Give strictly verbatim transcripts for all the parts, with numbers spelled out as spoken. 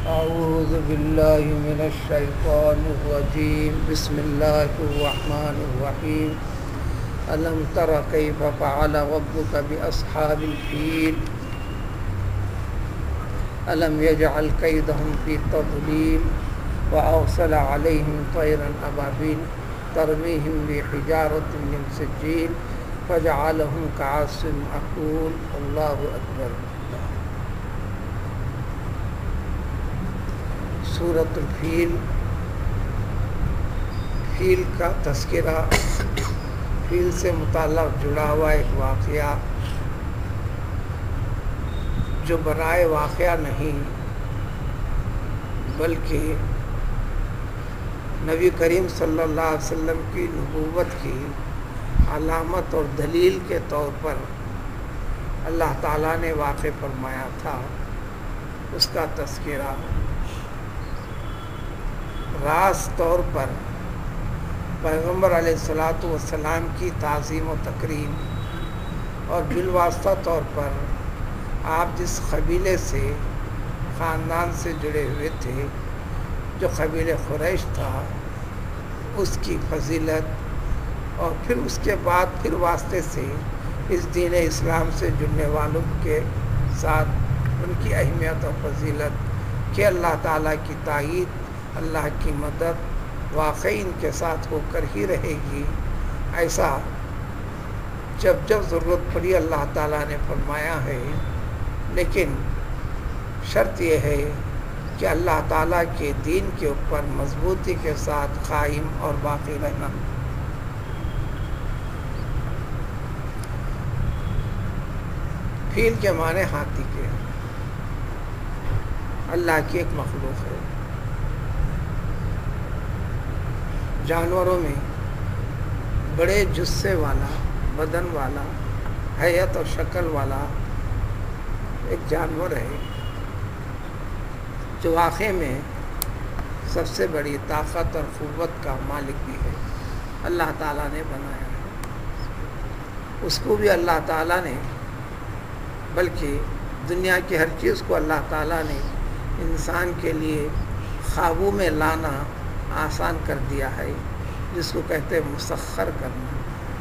اعوذ باللہ من الشیطان الرجیم بسم اللہ الرحمن الرحیم الم تر کیف فعل ربک باصحاب الفیل الم یجعل کیدہم فی تضلیل وارسل علیہم طیرا ابابیل ترمیہم بحجارۃ من سجیل فجعلہم کعصف مأکول اللہ اکبر۔ سورۃ الفیل، فیل کا تذکرہ، فیل سے متعلق جڑا ہوا ایک واقعہ جو برائے واقعہ نہیں بلکہ نبی کریم صلی اللہ علیہ وسلم کی نبوت کی علامت اور دلیل کے طور پر اللہ تعالیٰ نے واقع فرمایا تھا، اس کا تذکرہ راز طور پر پیغمبر علیہ الصلاۃ والسلام کی تعظیم و تکریم اور بالواسطہ طور پر آپ جس قبیلے سے خاندان سے جڑے ہوئے تھے جو قبیلہ قریش تھا، اس کی فضیلت اور پھر اس کے بعد پھر واسطے سے اس دین اسلام سے جڑنے والوں کے ساتھ ان کی اہمیت اور فضیلت کہ اللہ تعالیٰ کی تائید، اللہ کی مدد واقعی ان کے ساتھ ہو کر ہی رہے گی، ایسا جب جب ضرورت پڑی اللہ تعالیٰ نے فرمایا ہے۔ لیکن شرط یہ ہے کہ اللہ تعالیٰ کے دین کے اوپر مضبوطی کے ساتھ قائم اور باقی رہنا۔ فیل کے معنی ہاتھی کے، اللہ کی ایک مخلوق ہے۔ جانوروں میں بڑے جثے والا، بدن والا، حیت اور شکل والا ایک جانور ہے جو واقعے میں سب سے بڑی طاقت اور قوت کا مالک بھی ہے، اللہ تعالیٰ نے بنایا ہے۔ اس کو بھی اللہ تعالیٰ نے، بلکہ دنیا کی ہر چیز کو اللہ تعالیٰ نے انسان کے لیے قابو میں لانا آسان کر دیا ہے، جس کو کہتے ہیں مسخر کرنا۔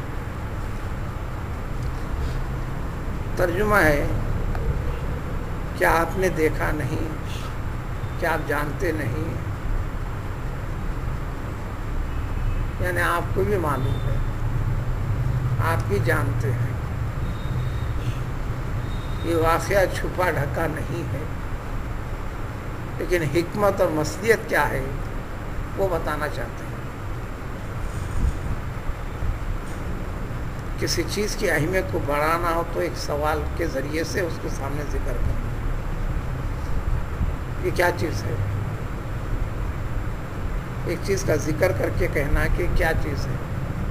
ترجمہ ہے کیا آپ نے دیکھا نہیں، کیا آپ جانتے نہیں، یعنی آپ کو بھی معلوم ہے، آپ بھی جانتے ہیں، یہ واقعہ چھپا ڈھکا نہیں ہے، لیکن حکمت اور مصلحت کیا ہے وہ بتانا چاہتے ہیں۔ کسی چیز کی اہمیت کو بڑھانا ہو تو ایک سوال کے ذریعے سے اس کو سامنے ذکر کرنا، یہ کیا چیز ہے، ایک چیز کا ذکر کر کے کہنا کہ کیا چیز ہے۔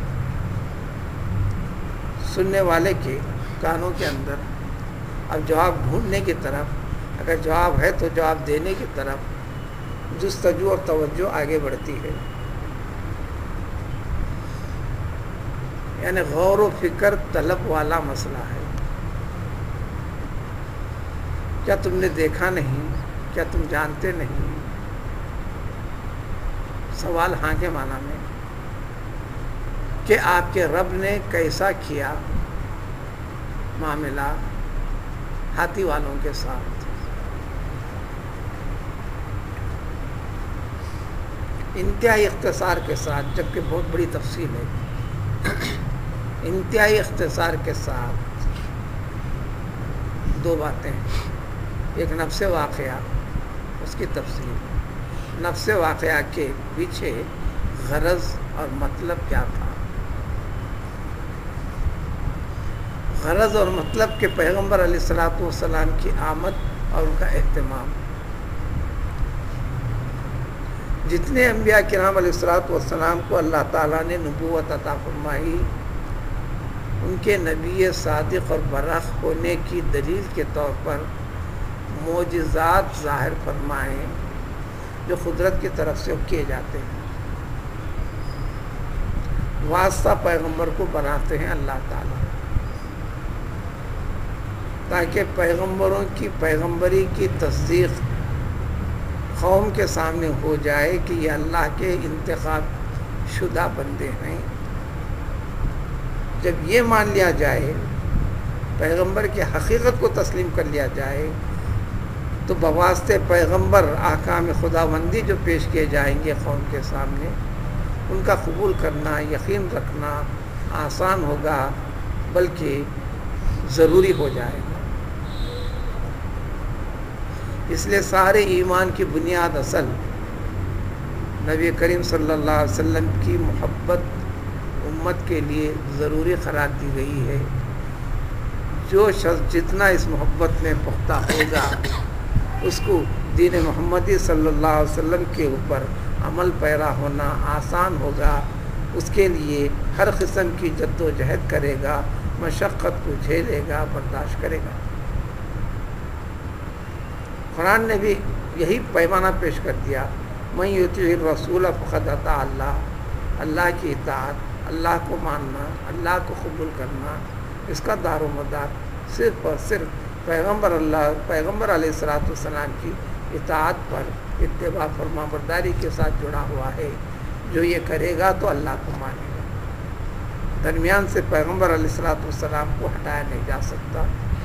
سننے والے کے کانوں کے اندر اب جواب ڈھونڈنے کی طرف، اگر جواب ہے تو جواب دینے کی طرف جستجو اور توجہ آگے بڑھتی ہے، یعنی غور و فکر طلب والا مسئلہ ہے۔ کیا تم نے دیکھا نہیں، کیا تم جانتے نہیں، سوال ہاں کے معنی میں کہ آپ کے رب نے کیسا کیا معاملہ ہاتھی والوں کے ساتھ۔ انتہائی اختصار کے ساتھ، جبکہ بہت بڑی تفصیل ہے، انتہائی اختصار کے ساتھ دو باتیں، ایک نفس واقعہ، اس کی تفصیل، نفس واقعہ کے پیچھے غرض اور مطلب کیا تھا۔ غرض اور مطلب کہ پیغمبر علیہ الصلاۃ والسلام کی آمد اور ان کا اہتمام۔ جتنے انبیاء کرام علیہ الصلاۃ والسلام کو اللہ تعالیٰ نے نبوت عطا فرمائی، ان کے نبی صادق اور برحق ہونے کی دلیل کے طور پر معجزات ظاہر فرمائے جو قدرت کی طرف سے کیے جاتے ہیں۔ واسطہ پیغمبر کو بناتے ہیں اللہ تعالیٰ، تاکہ پیغمبروں کی پیغمبری کی تصدیق قوم کے سامنے ہو جائے کہ یہ اللہ کے انتخاب شدہ بندے ہیں. جب یہ مان لیا جائے، پیغمبر کی حقیقت کو تسلیم کر لیا جائے، تو بواسطے پیغمبر احکام خداوندی جو پیش کیے جائیں گے قوم کے سامنے، ان کا قبول کرنا، یقین رکھنا آسان ہوگا، بلکہ ضروری ہو جائے گا. اس لیے سارے ایمان کی بنیاد اصل نبی کریم صلی اللہ علیہ وسلم کی محبت امت کے لیے ضروری قرار دی گئی ہے. جو شخص جتنا اس محبت میں پختہ ہوگا، اس کو دین محمدی صلی اللہ علیہ وسلم کے اوپر عمل پیرا ہونا آسان ہوگا. اس کے لیے ہر قسم کی جد و جہد کرے گا، مشقت کو جھیلے گا، برداشت کرے گا. قرآن نے بھی یہی پیمانہ پیش کر دیا، من یطیع الرسول فقد اطاع اللہ. اللہ کی اطاعت، اللہ کو ماننا، اللہ کو قبول کرنا، اس کا دار و مدار صرف اور صرف پیغمبر اللہ پیغمبر علیہ الصلوۃ والسلام کی اطاعت پر، اتباع فرما برداری کے ساتھ جڑا ہوا ہے. جو یہ کرے گا تو اللہ کو مانے گا. درمیان سے پیغمبر علیہ الصلوۃ والسلام کو ہٹایا نہیں جا سکتا.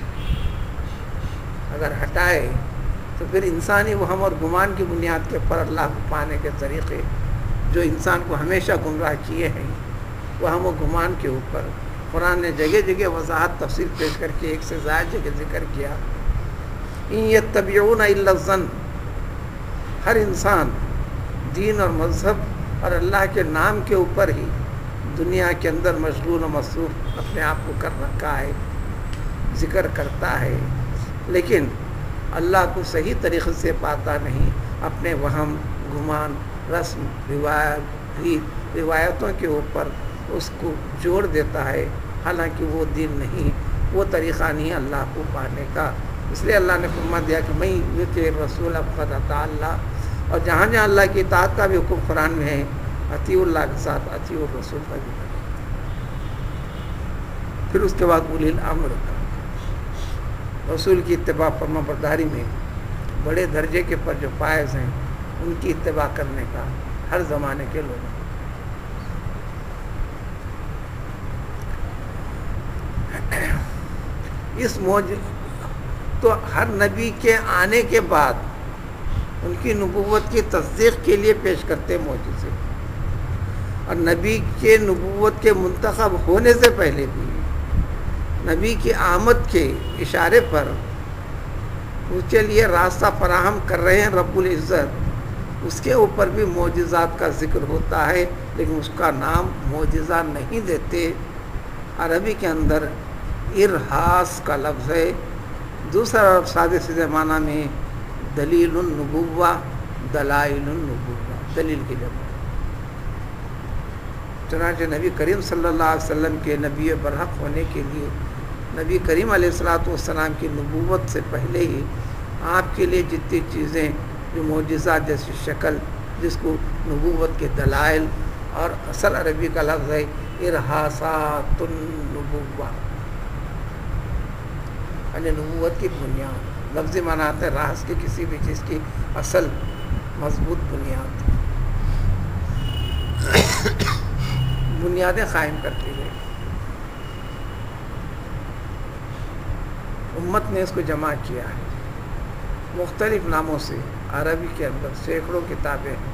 اگر ہٹائے تو پھر انسانی وہم اور گمان کی بنیاد کے پر اللہ کو پانے کے طریقے جو انسان کو ہمیشہ گمراہ کیے ہیں، وہم و گمان کے اوپر قرآن نے جگہ جگہ وضاحت تفصیل پیش کر کے ایک سے زائد جگہ ذکر کیا. ان یتبعون الا الظن. ہر انسان دین اور مذہب اور اللہ کے نام کے اوپر ہی دنیا کے اندر مشغول و مصروف اپنے آپ کو کر رکھا ہے، ذکر کرتا ہے، لیکن اللہ کو صحیح طریقے سے پاتا نہیں. اپنے وہم، گمان، رسم، روایت ریت روایتوں کے اوپر اس کو جوڑ دیتا ہے، حالانکہ وہ دین نہیں، وہ طریقہ نہیں اللہ کو پانے کا. اس لیے اللہ نے فرما دیا کہ میں یطیع الرسول فقد اطاع اللہ. اور جہاں جہاں اللہ کی اطاعت کا بھی حکم قرآن میں ہے، اطیع اللہ کے ساتھ اطیع الرسول کا بھی ہے. پھر اس کے بعد اولی الامر کا، رسول کی اتباع فرما برداری میں بڑے درجے کے پر جو فائز ہیں، ان کی اتباع کرنے کا ہر زمانے کے لوگوں. اس موج تو ہر نبی کے آنے کے بعد ان کی نبوت کی تصدیق کے لیے پیش کرتے معجزے، اور نبی کے نبوت کے منتخب ہونے سے پہلے بھی نبی کی آمد کے اشارے پر اس کے لیے راستہ فراہم کر رہے ہیں رب العزت. اس کے اوپر بھی معجزات کا ذکر ہوتا ہے، لیکن اس کا نام معجزہ نہیں دیتے. عربی کے اندر ارہاس کا لفظ ہے. دوسرا لفظ سادے سیدھے معنی میں دلیل النبوہ، دلائل النبوہ، دلیل کی جمع. چنانچہ نبی کریم صلی اللہ علیہ وسلم کے نبی برحق ہونے کے لیے نبی کریم علیہ الصلوۃ والسلام کی نبوت سے پہلے ہی آپ کے لیے جتنی چیزیں جو معجزات جیسی شکل، جس کو نبوت کے دلائل، اور اصل عربی کا لفظ ہے ارہاسات النبوہ، یعنی نبوت کی بنیاد. لفظی معنی آتا ہے راز کی کسی بھی چیز کی اصل مضبوط بنیاد. بنیادیں قائم کرتی گئی. امت نے اس کو جمع کیا ہے مختلف ناموں سے. عربی کے اندر سینکڑوں کتابیں ہیں.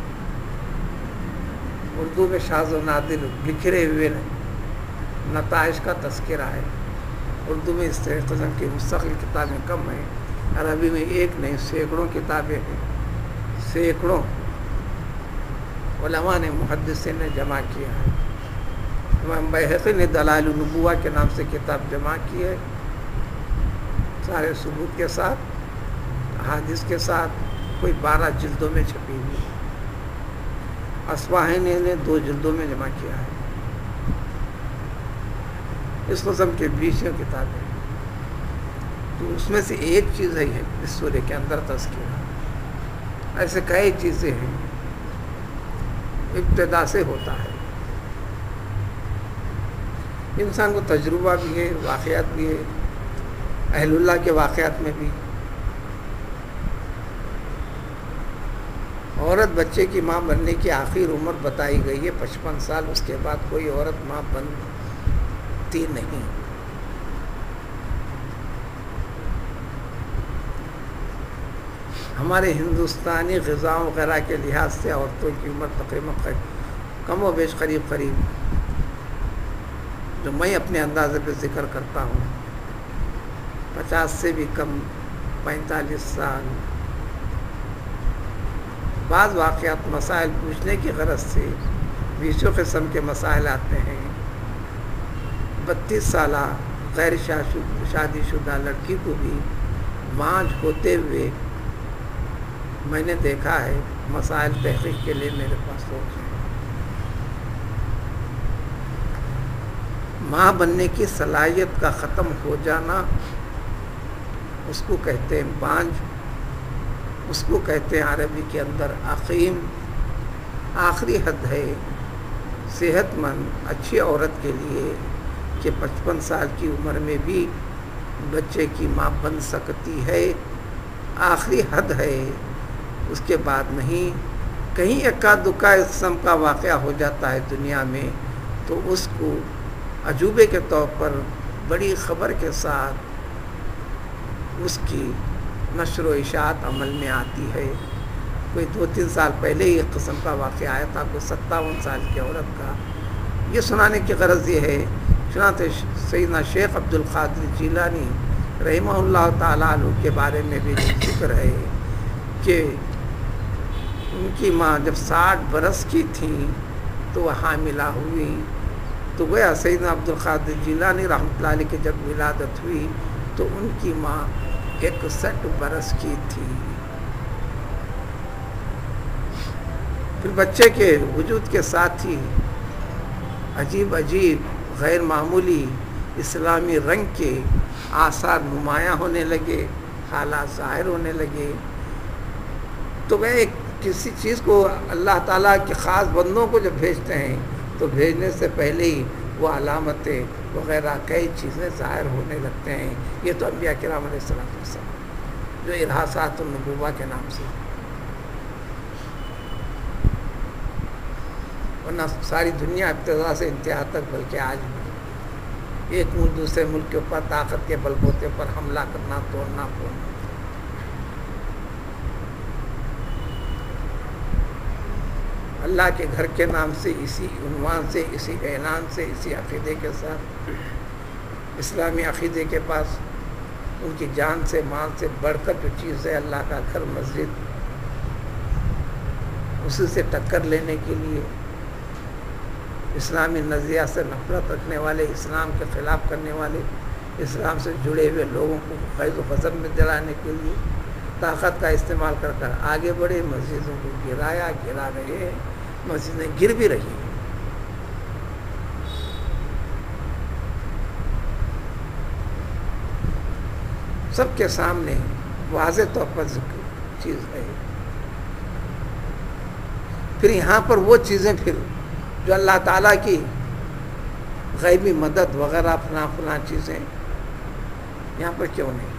اردو میں شاذ و نادر بکھرے ہوئے نتائج کا تذکرہ ہے. اردو میں اس قسم کی مستقل کتابیں کم ہیں. عربی میں ایک نہیں سینکڑوں کتابیں ہیں. سینکڑوں علماء نے، محدثین نے جمع کیا ہے. امام بیہقی نے دلائل النبوہ کے نام سے کتاب جمع کی ہے، سارے ثبوت کے ساتھ، احادیث کے ساتھ. کوئی بارہ جلدوں میں چھپی ہوئی. اصفہانی نے دو جلدوں میں جمع کیا ہے. اس قسم کے بیسوں کتابیں. تو اس میں سے ایک چیز ہے اس سورے کے اندر تذکرہ. ایسے کئی چیزیں ہیں. ابتدا سے ہوتا ہے. انسان کو تجربہ بھی ہے، واقعات بھی ہے. اہل اللہ کے واقعات میں بھی عورت بچے کی ماں بننے کی آخر عمر بتائی گئی ہے پچپن سال، اس کے بعد کوئی عورت ماں بنتی نہیں۔ ہمارے ہندوستانی غذاؤں وغیرہ کے لحاظ سے عورتوں کی عمر تقریباً کم و بیش قریب قریب، جو میں اپنے اندازے پہ ذکر کرتا ہوں، پچاس سے بھی کم، پینتالیس سال۔ بعض واقعات مسائل پوچھنے کی غرض سے بیسوں قسم کے مسائل آتے ہیں۔ بتیس سالہ غیر شادی شدہ لڑکی کو بھی مانج ہوتے ہوئے میں نے دیکھا ہے۔ مسائل تحقیق کے لیے میرے پاس سوچ ہے۔ ماں بننے کی صلاحیت کا ختم ہو جانا، اس کو کہتے ہیں بانج، اس کو کہتے ہیں عربی کے اندر عقیم۔ آخری حد ہے صحت مند اچھی عورت کے لیے کہ پچپن سال کی عمر میں بھی بچے کی ماں بن سکتی ہے، آخری حد ہے، اس کے بعد نہیں۔ کہیں اکا دکا اس قسم کا واقعہ ہو جاتا ہے دنیا میں تو اس کو عجوبے کے طور پر بڑی خبر کے ساتھ اس کی نشر و اشاعت عمل میں آتی ہے۔ کوئی دو تین سال پہلے ہی ایک قسم کا واقعہ آیا تھا، کوئی ستاون سال کی عورت کا۔ یہ سنانے کی غرض یہ ہے، چنانچہ سیدنا شیخ عبد القادر جیلانی رحمہ اللہ تعالیٰ عنہ کے بارے میں بھی ذکر ہے کہ ان کی ماں جب ساٹھ برس کی تھیں تو وہ حاملہ ہوئی، تو گویا سیدنا عبد القادر جیلانی رحمۃ اللہ علیہ کی جب ولادت ہوئی تو ان کی ماں اکسٹھ برس کی تھی۔ پھر بچے کے وجود کے ساتھ ہی عجیب عجیب غیر معمولی اسلامی رنگ کے آثار نمایاں ہونے لگے، حالات ظاہر ہونے لگے۔ تو وہ ایک کسی چیز کو اللہ تعالیٰ کے خاص بندوں کو جب بھیجتے ہیں تو بھیجنے سے پہلے ہی وہ علامتیں وغیرہ کئی چیزیں ظاہر ہونے لگتے ہیں۔ یہ تو انبیاء کرام علیہ السلام والسلام جو ارہاسات النبوہ کے نام سے، ورنہ ساری دنیا ابتدا سے انتہا تک بلکہ آج بھی ایک ملک دوسرے ملک کے اوپر طاقت کے بل بوتے پر حملہ کرنا، توڑنا پھوڑنا۔ اللہ کے گھر کے نام سے، اسی عنوان سے، اسی اعلان سے، اسی عقیدے کے ساتھ، اسلامی عقیدے کے پاس ان کی جان سے مال سے بڑھ کر جو چیز ہے اللہ کا گھر مسجد، اسی سے ٹکر لینے کے لیے اسلامی نظریہ سے نفرت رکھنے والے، اسلام کے خلاف کرنے والے، اسلام سے جڑے ہوئے لوگوں کو فیض و غضب میں دلانے کے لیے طاقت کا استعمال کر کر آگے بڑھے، مسجدوں کو گرایا، گرا رہے ہیں، مسجدیں گر بھی رہی ہیں۔ سب کے سامنے واضح طور پر ذکر چیز ہے۔ پھر یہاں پر وہ چیزیں پھر جو اللہ تعالیٰ کی غیبی مدد وغیرہ فلاں فلاں چیزیں یہاں پر کیوں نہیں؟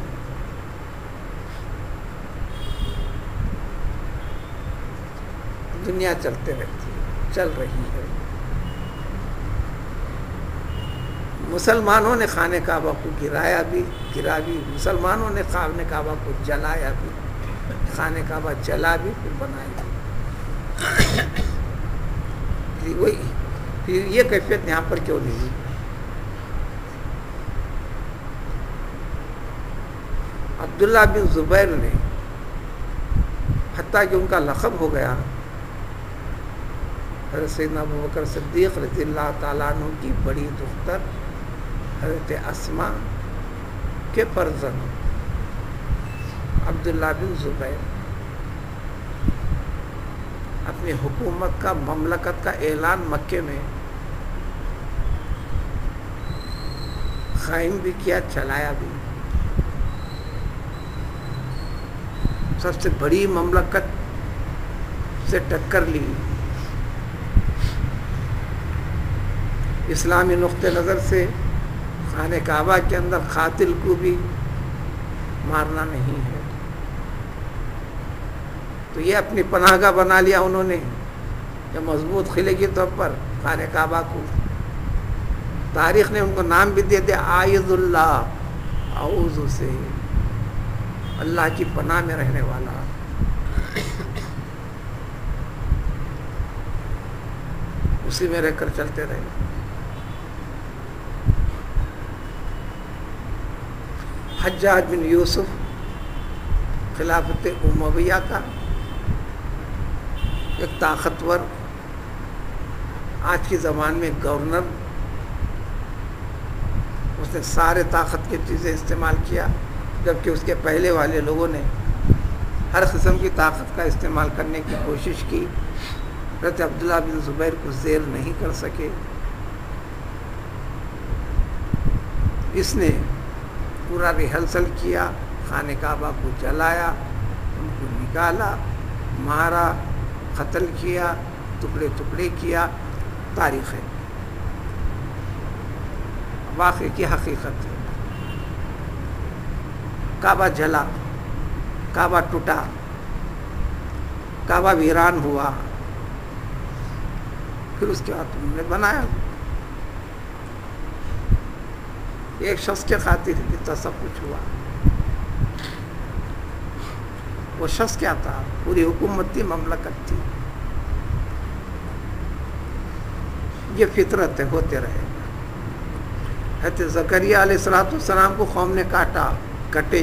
دنیا چلتے رہتی ہے، چل رہی ہے۔ مسلمانوں نے خانہ کعبہ کو گرایا بھی، گرا بھی، مسلمانوں نے خانہ کعبہ کو جلایا بھی، خانہ کعبہ جلا بھی پھر بنایا بھی۔ وہی پھر یہ کیفیت یہاں پر کیوں نہیں ہوئی؟ عبداللہ بن زبیر نے، حتیٰ کہ ان کا لقب ہو گیا، حضرت سیدنا ابوبکر صدیق رضی اللہ تعالیٰ عنہ کی بڑی دختر حضرت اسماء کے فرزند عبداللہ بن زبیر اپنی حکومت کا، مملکت کا اعلان مکے میں قائم بھی کیا، چلایا بھی۔ سب سے بڑی مملکت سے ٹکر لی، اسلامی نقطہ نظر سے خانہ کعبہ کے اندر قاتل کو بھی مارنا نہیں ہے، تو یہ اپنی پناہ گاہ بنا لیا انہوں نے، جب مضبوط قلعے کے طور پر خانہ کعبہ کو۔ تاریخ نے ان کو نام بھی دے دیا عائذ اللہ، اعوذ سے، اللہ کی پناہ میں رہنے والا۔ اسی میں رہ کر چلتے رہے۔ حجاج بن یوسف خلافت امویہ کا ایک طاقتور، آج کے زمان میں گورنر، اس نے سارے طاقت کی چیزیں استعمال کیا، جبکہ اس کے پہلے والے لوگوں نے ہر قسم کی طاقت کا استعمال کرنے کی کوشش کی، حضرت عبداللہ بن زبیر کو زیر نہیں کر سکے۔ اس نے پورا ریہرسل کیا، خانہ کعبہ کو جلایا، ان کو نکالا، مارا، قتل کیا، ٹکڑے ٹکڑے کیا۔ تاریخ ہے، واقعے کی حقیقت ہے۔ کعبہ جلا، کعبہ ٹوٹا، کعبہ ویران ہوا، پھر اس کے بعد انہوں نے بنایا۔ ایک شخص کے خاطر اتنا سب کچھ ہوا۔ وہ شخص کیا تھا؟ پوری حکومت تھی، مملکت تھی۔ یہ فطرت ہے، ہوتے رہے گا۔ حضرت زکریہ علیہ الصلوۃ والسلام کو قوم نے کاٹا، کٹے۔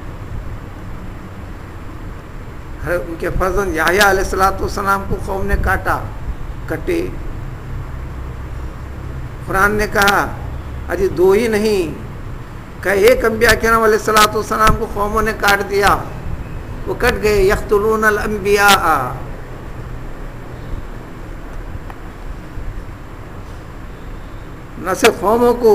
ان کے فرزند یحییٰ علیہ الصلوۃ والسلام کو قوم نے کاٹا، کٹے۔ قرآن نے کہا اجی دو ہی نہیں کہ ایک انبیاء کرام علیہ الصلوۃ والسلام کو قوموں نے کاٹ دیا، وہ کٹ گئے۔ یقتلون الانبیاء، نہ صرف قوموں کو،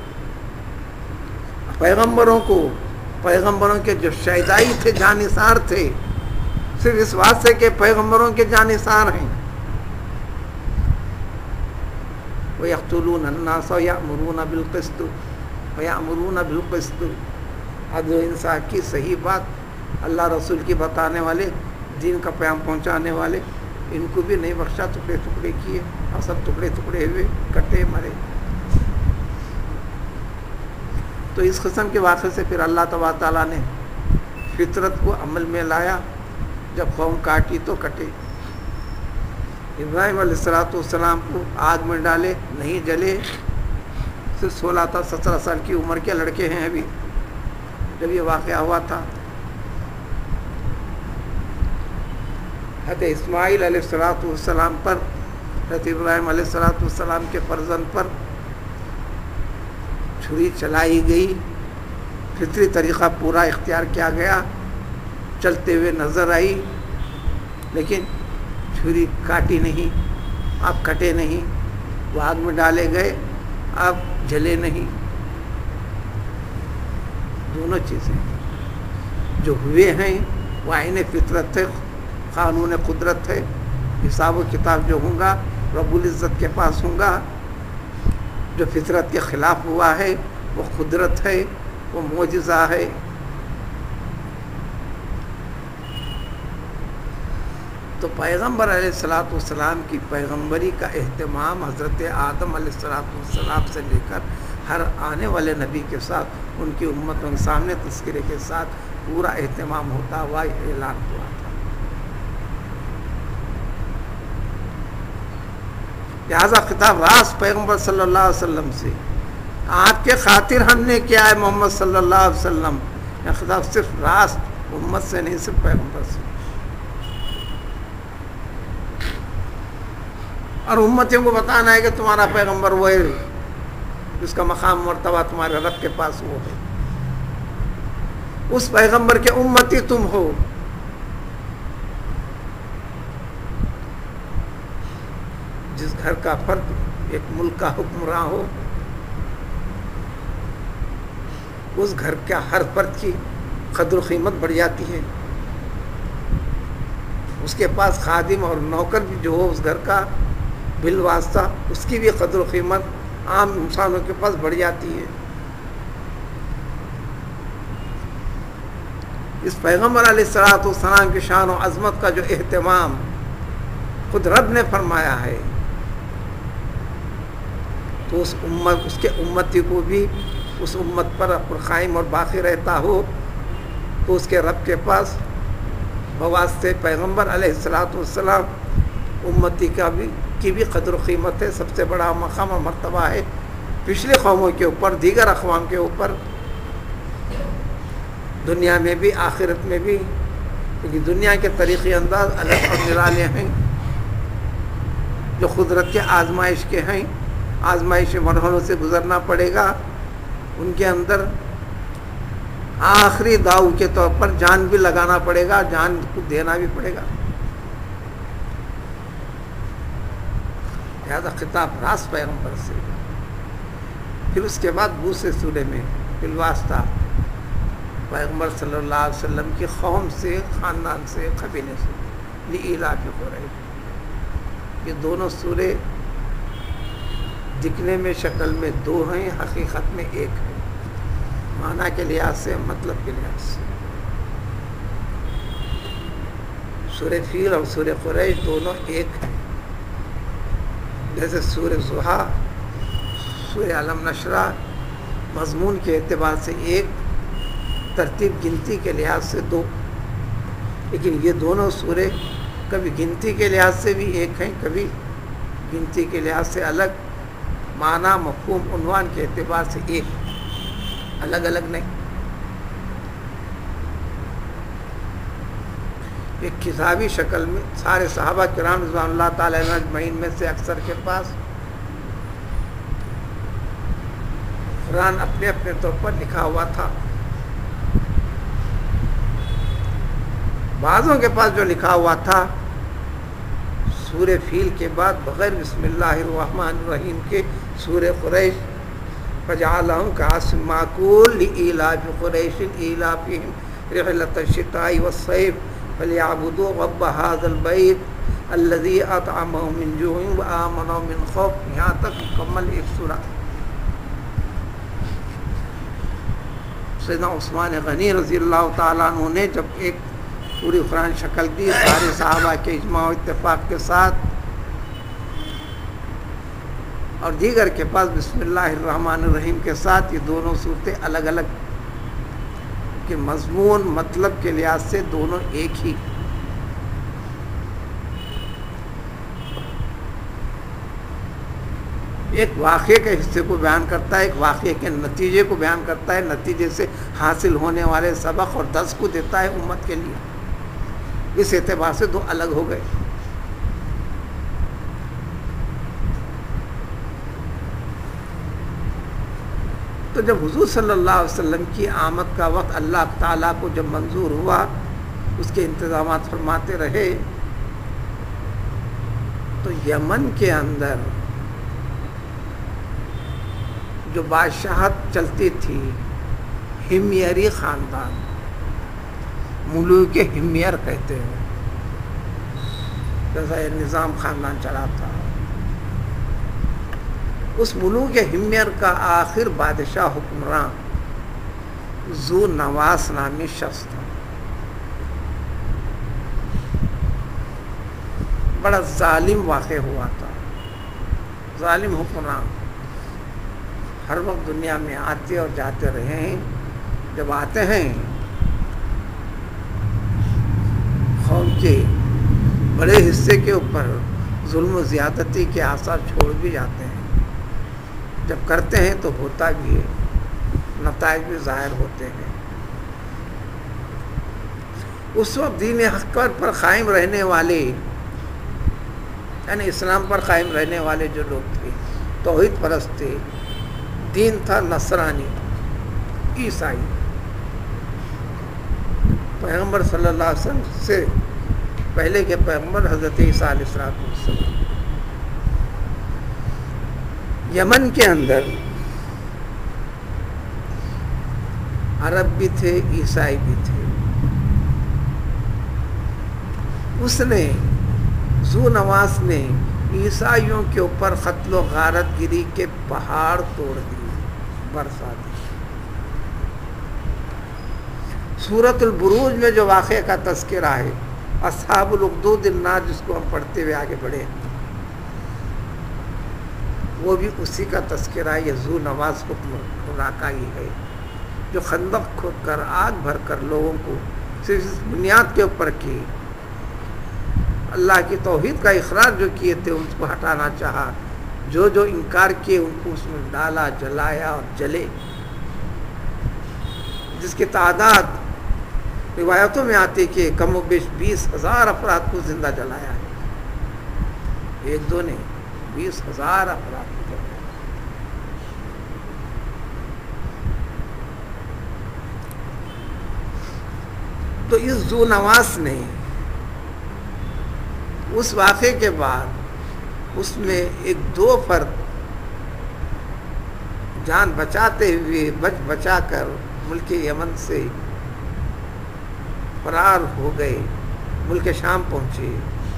پیغمبروں کو، پیغمبروں کے جو شہدائی تھے، جانثار تھے، صرف اس واسطے کہ پیغمبروں کے جانثار ہیں۔ وَيَقْتُلُونَ النَّاسَ وَيَأْمُرُونَ بِالْقِسْطِ وَيَأْمُرُونَ بِالْقِسْطِ، عدل و انصاف کی صحیح بات اللہ رسول کی بتانے والے، دین کا پیام پہنچانے والے، ان کو بھی نہیں بخشا، ٹکڑے ٹکڑے کیے، اور سب ٹکڑے ٹکڑے ہوئے، کٹے، مرے۔ تو اس قسم کے واقعے سے پھر اللہ تبارک تعالیٰ نے فطرت کو عمل میں لایا۔ جب قوم کاٹی تو کٹے۔ ابراہیم علیہ الصلوۃ والسلام کو آگ میں ڈالے، نہیں جلے۔ صرف سولہ تا سترہ سال کی عمر کے لڑکے ہیں ابھی جب یہ واقعہ ہوا تھا۔ حضرت اسماعیل علیہ الصلوۃ والسلام پر، حضرت ابراہیم علیہ الصلوۃ والسلام کے فرزند پر چھری چلائی گئی۔ فطری طریقہ پورا اختیار کیا گیا، چلتے ہوئے نظر آئی، لیکن چھری کاٹی نہیں، آپ کٹے نہیں۔ وہ آگ میں ڈالے گئے، آپ جلے نہیں۔ دونوں چیزیں جو ہوئے ہیں وہ عین فطرت ہے، قانون قدرت ہے۔ حساب و کتاب جو ہوں گا رب العزت کے پاس ہوں گا۔ جو فطرت کے خلاف ہوا ہے وہ قدرت ہے، وہ معجزہ ہے۔ تو پیغمبر علیہ الصلوۃ والسلام کی پیغمبری کا اہتمام حضرت آدم علیہ الصلوۃ والسلام سے لے کر ہر آنے والے نبی کے ساتھ، ان کی امتوں کے سامنے تذکرے کے ساتھ پورا اہتمام ہوتا ہوا اعلان ہوا تھا۔ لہذا خطاب راست پیغمبر صلی اللہ علیہ وسلم سے، آپ کے خاطر ہم نے کیا ہے محمد صلی اللہ علیہ وسلم۔ یہ خطاب صرف راست امت سے نہیں، صرف پیغمبر سے۔ اور امتیوں کو بتانا ہے کہ تمہارا پیغمبر وہ ہے جس کا مقام مرتبہ تمہارے رب کے پاس وہ ہے، اس پیغمبر کے امتی تم ہو۔ جس گھر کا فرد ایک ملک کا حکمراں ہو، اس گھر کا ہر فرد کی قدر و قیمت بڑھ جاتی ہے۔ اس کے پاس خادم اور نوکر بھی جو ہو اس گھر کا بالواسطہ، اس کی بھی قدر و قیمت عام انسانوں کے پاس بڑھ جاتی ہے۔ اس پیغمبر علیہ الصلوۃ والسلام کی شان و عظمت کا جو اہتمام خود رب نے فرمایا ہے، تو اس امت اس کے امتی کو بھی اس امت پر قائم اور باقی رہتا ہو، تو اس کے رب کے پاس بواسطے پیغمبر علیہ الصلوۃ والسلام امتی کا بھی کی بھی قدر و قیمت ہے، سب سے بڑا مقام و مرتبہ ہے پچھلی قوموں کے اوپر، دیگر اقوام کے اوپر، دنیا میں بھی آخرت میں بھی، کیونکہ دنیا کے طریقے انداز الگ اور نرالے ہیں جو قدرت کے آزمائش کے ہیں، آزمائش مرحلوں سے گزرنا پڑے گا، ان کے اندر آخری داؤ کے طور پر جان بھی لگانا پڑے گا، جان کو دینا بھی پڑے گا، لہذا خطاب راست پیغمبر سے۔ پھر اس کے بعد دوسرے سورے میں بالواسطہ پیغمبر صلی اللہ علیہ وسلم کی قوم سے، خاندان سے، قبیلے سے، لإیلاف قریش۔ یہ دونوں سورے دکھنے میں شکل میں دو ہیں، حقیقت میں ایک ہے، معنی کے لحاظ سے، مطلب کے لحاظ سے۔ سورہ فیل اور سورہ قریش دونوں ایک ہیں، جیسے سورہ ضحیٰ، سورہ علم نشرہ مضمون کے اعتبار سے ایک، ترتیب گنتی کے لحاظ سے دو، لیکن یہ دونوں سورے کبھی گنتی کے لحاظ سے بھی ایک ہیں، کبھی گنتی کے لحاظ سے الگ، معنی، مفہوم، عنوان کے اعتبار سے ایک، الگ الگ نہیں۔ ایک کتابی شکل میں سارے صحابہ کرام رضوان اللہ تعالی عنہم اجمعین میں سے اکثر کے پاس قرآن اپنے اپنے طور پر لکھا ہوا تھا، بعضوں کے پاس جو لکھا ہوا تھا سورہ فیل کے بعد بغیر بسم اللہ الرحمن الرحیم کے سورہ قریش، فجعلہم کعصف مأکول لإیلاف قریش ایلافہم رحلۃ الشتاء والصیف فلیعبدوا رب ھذا البیت الذی اطعمہم من جوع وآمنہم من خوف، یہاں تک مکمل ایک سورہ۔ سیدنا عثمان غنی رضی اللہ تعالیٰ عنہ نے جب ایک پوری قرآن شکل دی سارے صحابہ کے اجماع و اتفاق کے ساتھ، اور دیگر کے پاس بسم اللہ الرحمن الرحیم کے ساتھ، یہ دونوں صورتیں الگ الگ کہ مضمون مطلب کے لحاظ سے دونوں ایک ہی۔ ایک واقعے کے حصے کو بیان کرتا ہے، ایک واقعے کے نتیجے کو بیان کرتا ہے، نتیجے سے حاصل ہونے والے سبق اور درس کو دیتا ہے امت کے لیے، اس اعتبار سے دو الگ ہو گئے۔ تو جب حضور صلی اللہ علیہ وسلم کی آمد کا وقت اللہ تعالیٰ کو جب منظور ہوا، اس کے انتظامات فرماتے رہے، تو یمن کے اندر جو بادشاہت چلتی تھی، ہمیری خاندان، ملوک ہمیر کہتے ہیں، جیسا یہ نظام خاندان چلا تھا، اس ملوک ہمیر کا آخر بادشاہ حکمران ذو نواس نامی شخص تھا، بڑا ظالم واقع ہوا تھا، ظالم حکمران، ہر وقت دنیا میں آتے اور جاتے رہے ہیں، جب آتے ہیں قوم کے بڑے حصے کے اوپر ظلم و زیادتی کے آثار چھوڑ بھی جاتے ہیں، جب کرتے ہیں تو ہوتا بھی ہے، نتائج بھی ظاہر ہوتے ہیں۔ اس وقت دین حق پر قائم رہنے والے، یعنی اسلام پر قائم رہنے والے جو لوگ تھے، توحید پرست تھے، دین تھا نصرانی، عیسائی، پیغمبر صلی اللہ علیہ وسلم سے پہلے کے پیغمبر حضرت عیسیٰ علیہ السلام، یمن کے اندر عرب بھی تھے، عیسائی بھی تھے۔ اس نے ذو نواس نے عیسائیوں کے اوپر قتل و غارت گری کے پہاڑ توڑ دیے، برسا دی، سورۃ البروج میں جو واقعے کا تذکرہ ہے، اصحاب الاخدود النار جس کو ہم پڑھتے ہوئے آگے بڑھے، وہ بھی اسی کا تذکرہ ہے۔ یہ ذو نواز حکم خدا کا ہی ہے جو خندق کھود کر آگ بھر کر لوگوں کو صرف اس بنیاد کے اوپر کی اللہ کی توحید کا اقرار جو کیے تھے ان کو ہٹانا چاہا، جو جو انکار کیے ان کو اس میں ڈالا، جلایا اور جلے، جس کی تعداد روایتوں میں آتی کہ کم و بیش بیس ہزار افراد کو زندہ جلایا ہے، ایک دو نے بیس ہزار افراد کو جلایا۔ تو اس ذو نواس نے اس واقعے کے بعد اس میں ایک دو فرد جان بچاتے ہوئے بچ بچا کر ملک یمن سے فرار ہو گئے، ملک شام پہنچے۔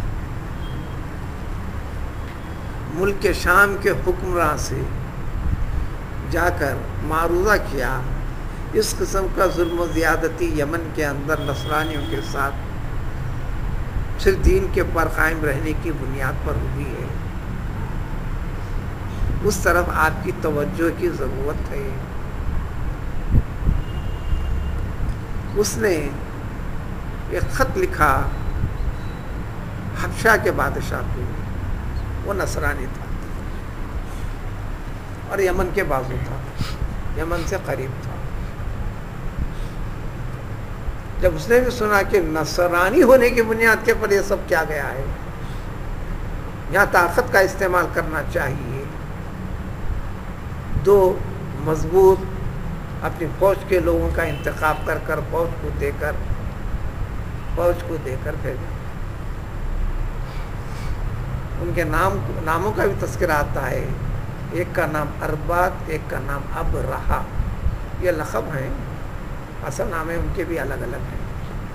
ملک شام کے حکمراں سے جا کر معروضہ کیا اس قسم کا ظلم و زیادتی یمن کے اندر نصرانیوں کے ساتھ صرف دین کے پر قائم رہنے کی بنیاد پر ہوئی ہے، اس طرف آپ کی توجہ کی ضرورت ہے۔ اس نے ایک خط لکھا حبشہ کے بادشاہ کو، وہ نصرانی تھا اور یمن کے بازو تھا، یمن سے قریب تھا۔ جب اس نے بھی سنا کہ نصرانی ہونے کی بنیاد کے پر یہ سب کیا گیا ہے، یہاں طاقت کا استعمال کرنا چاہیے، دو مضبوط اپنی فوج کے لوگوں کا انتخاب کر کر فوج کو دے کر فوج کو دے کر بھیجا۔ ان کے نام ناموں کا بھی تذکرہ آتا ہے، ایک کا نام اربات، ایک کا نام ابرہا، یہ لقب ہیں، اصل نام ان کے بھی الگ الگ ہیں۔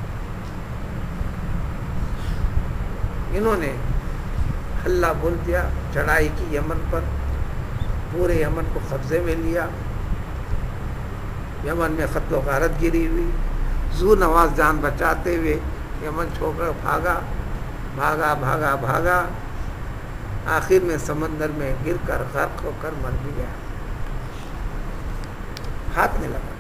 انہوں نے حلہ بول دیا، چڑھائی کی یمن پر، پورے یمن کو قبضے میں لیا، یمن میں قتل و غارت گری ہوئی، ذو نواز جان بچاتے ہوئے یمن چھوڑ کر بھاگا بھاگا بھاگا بھاگا آخر میں سمندر میں گر کر غرق ہو کر مر بھی گیا، ہاتھ میں لگا۔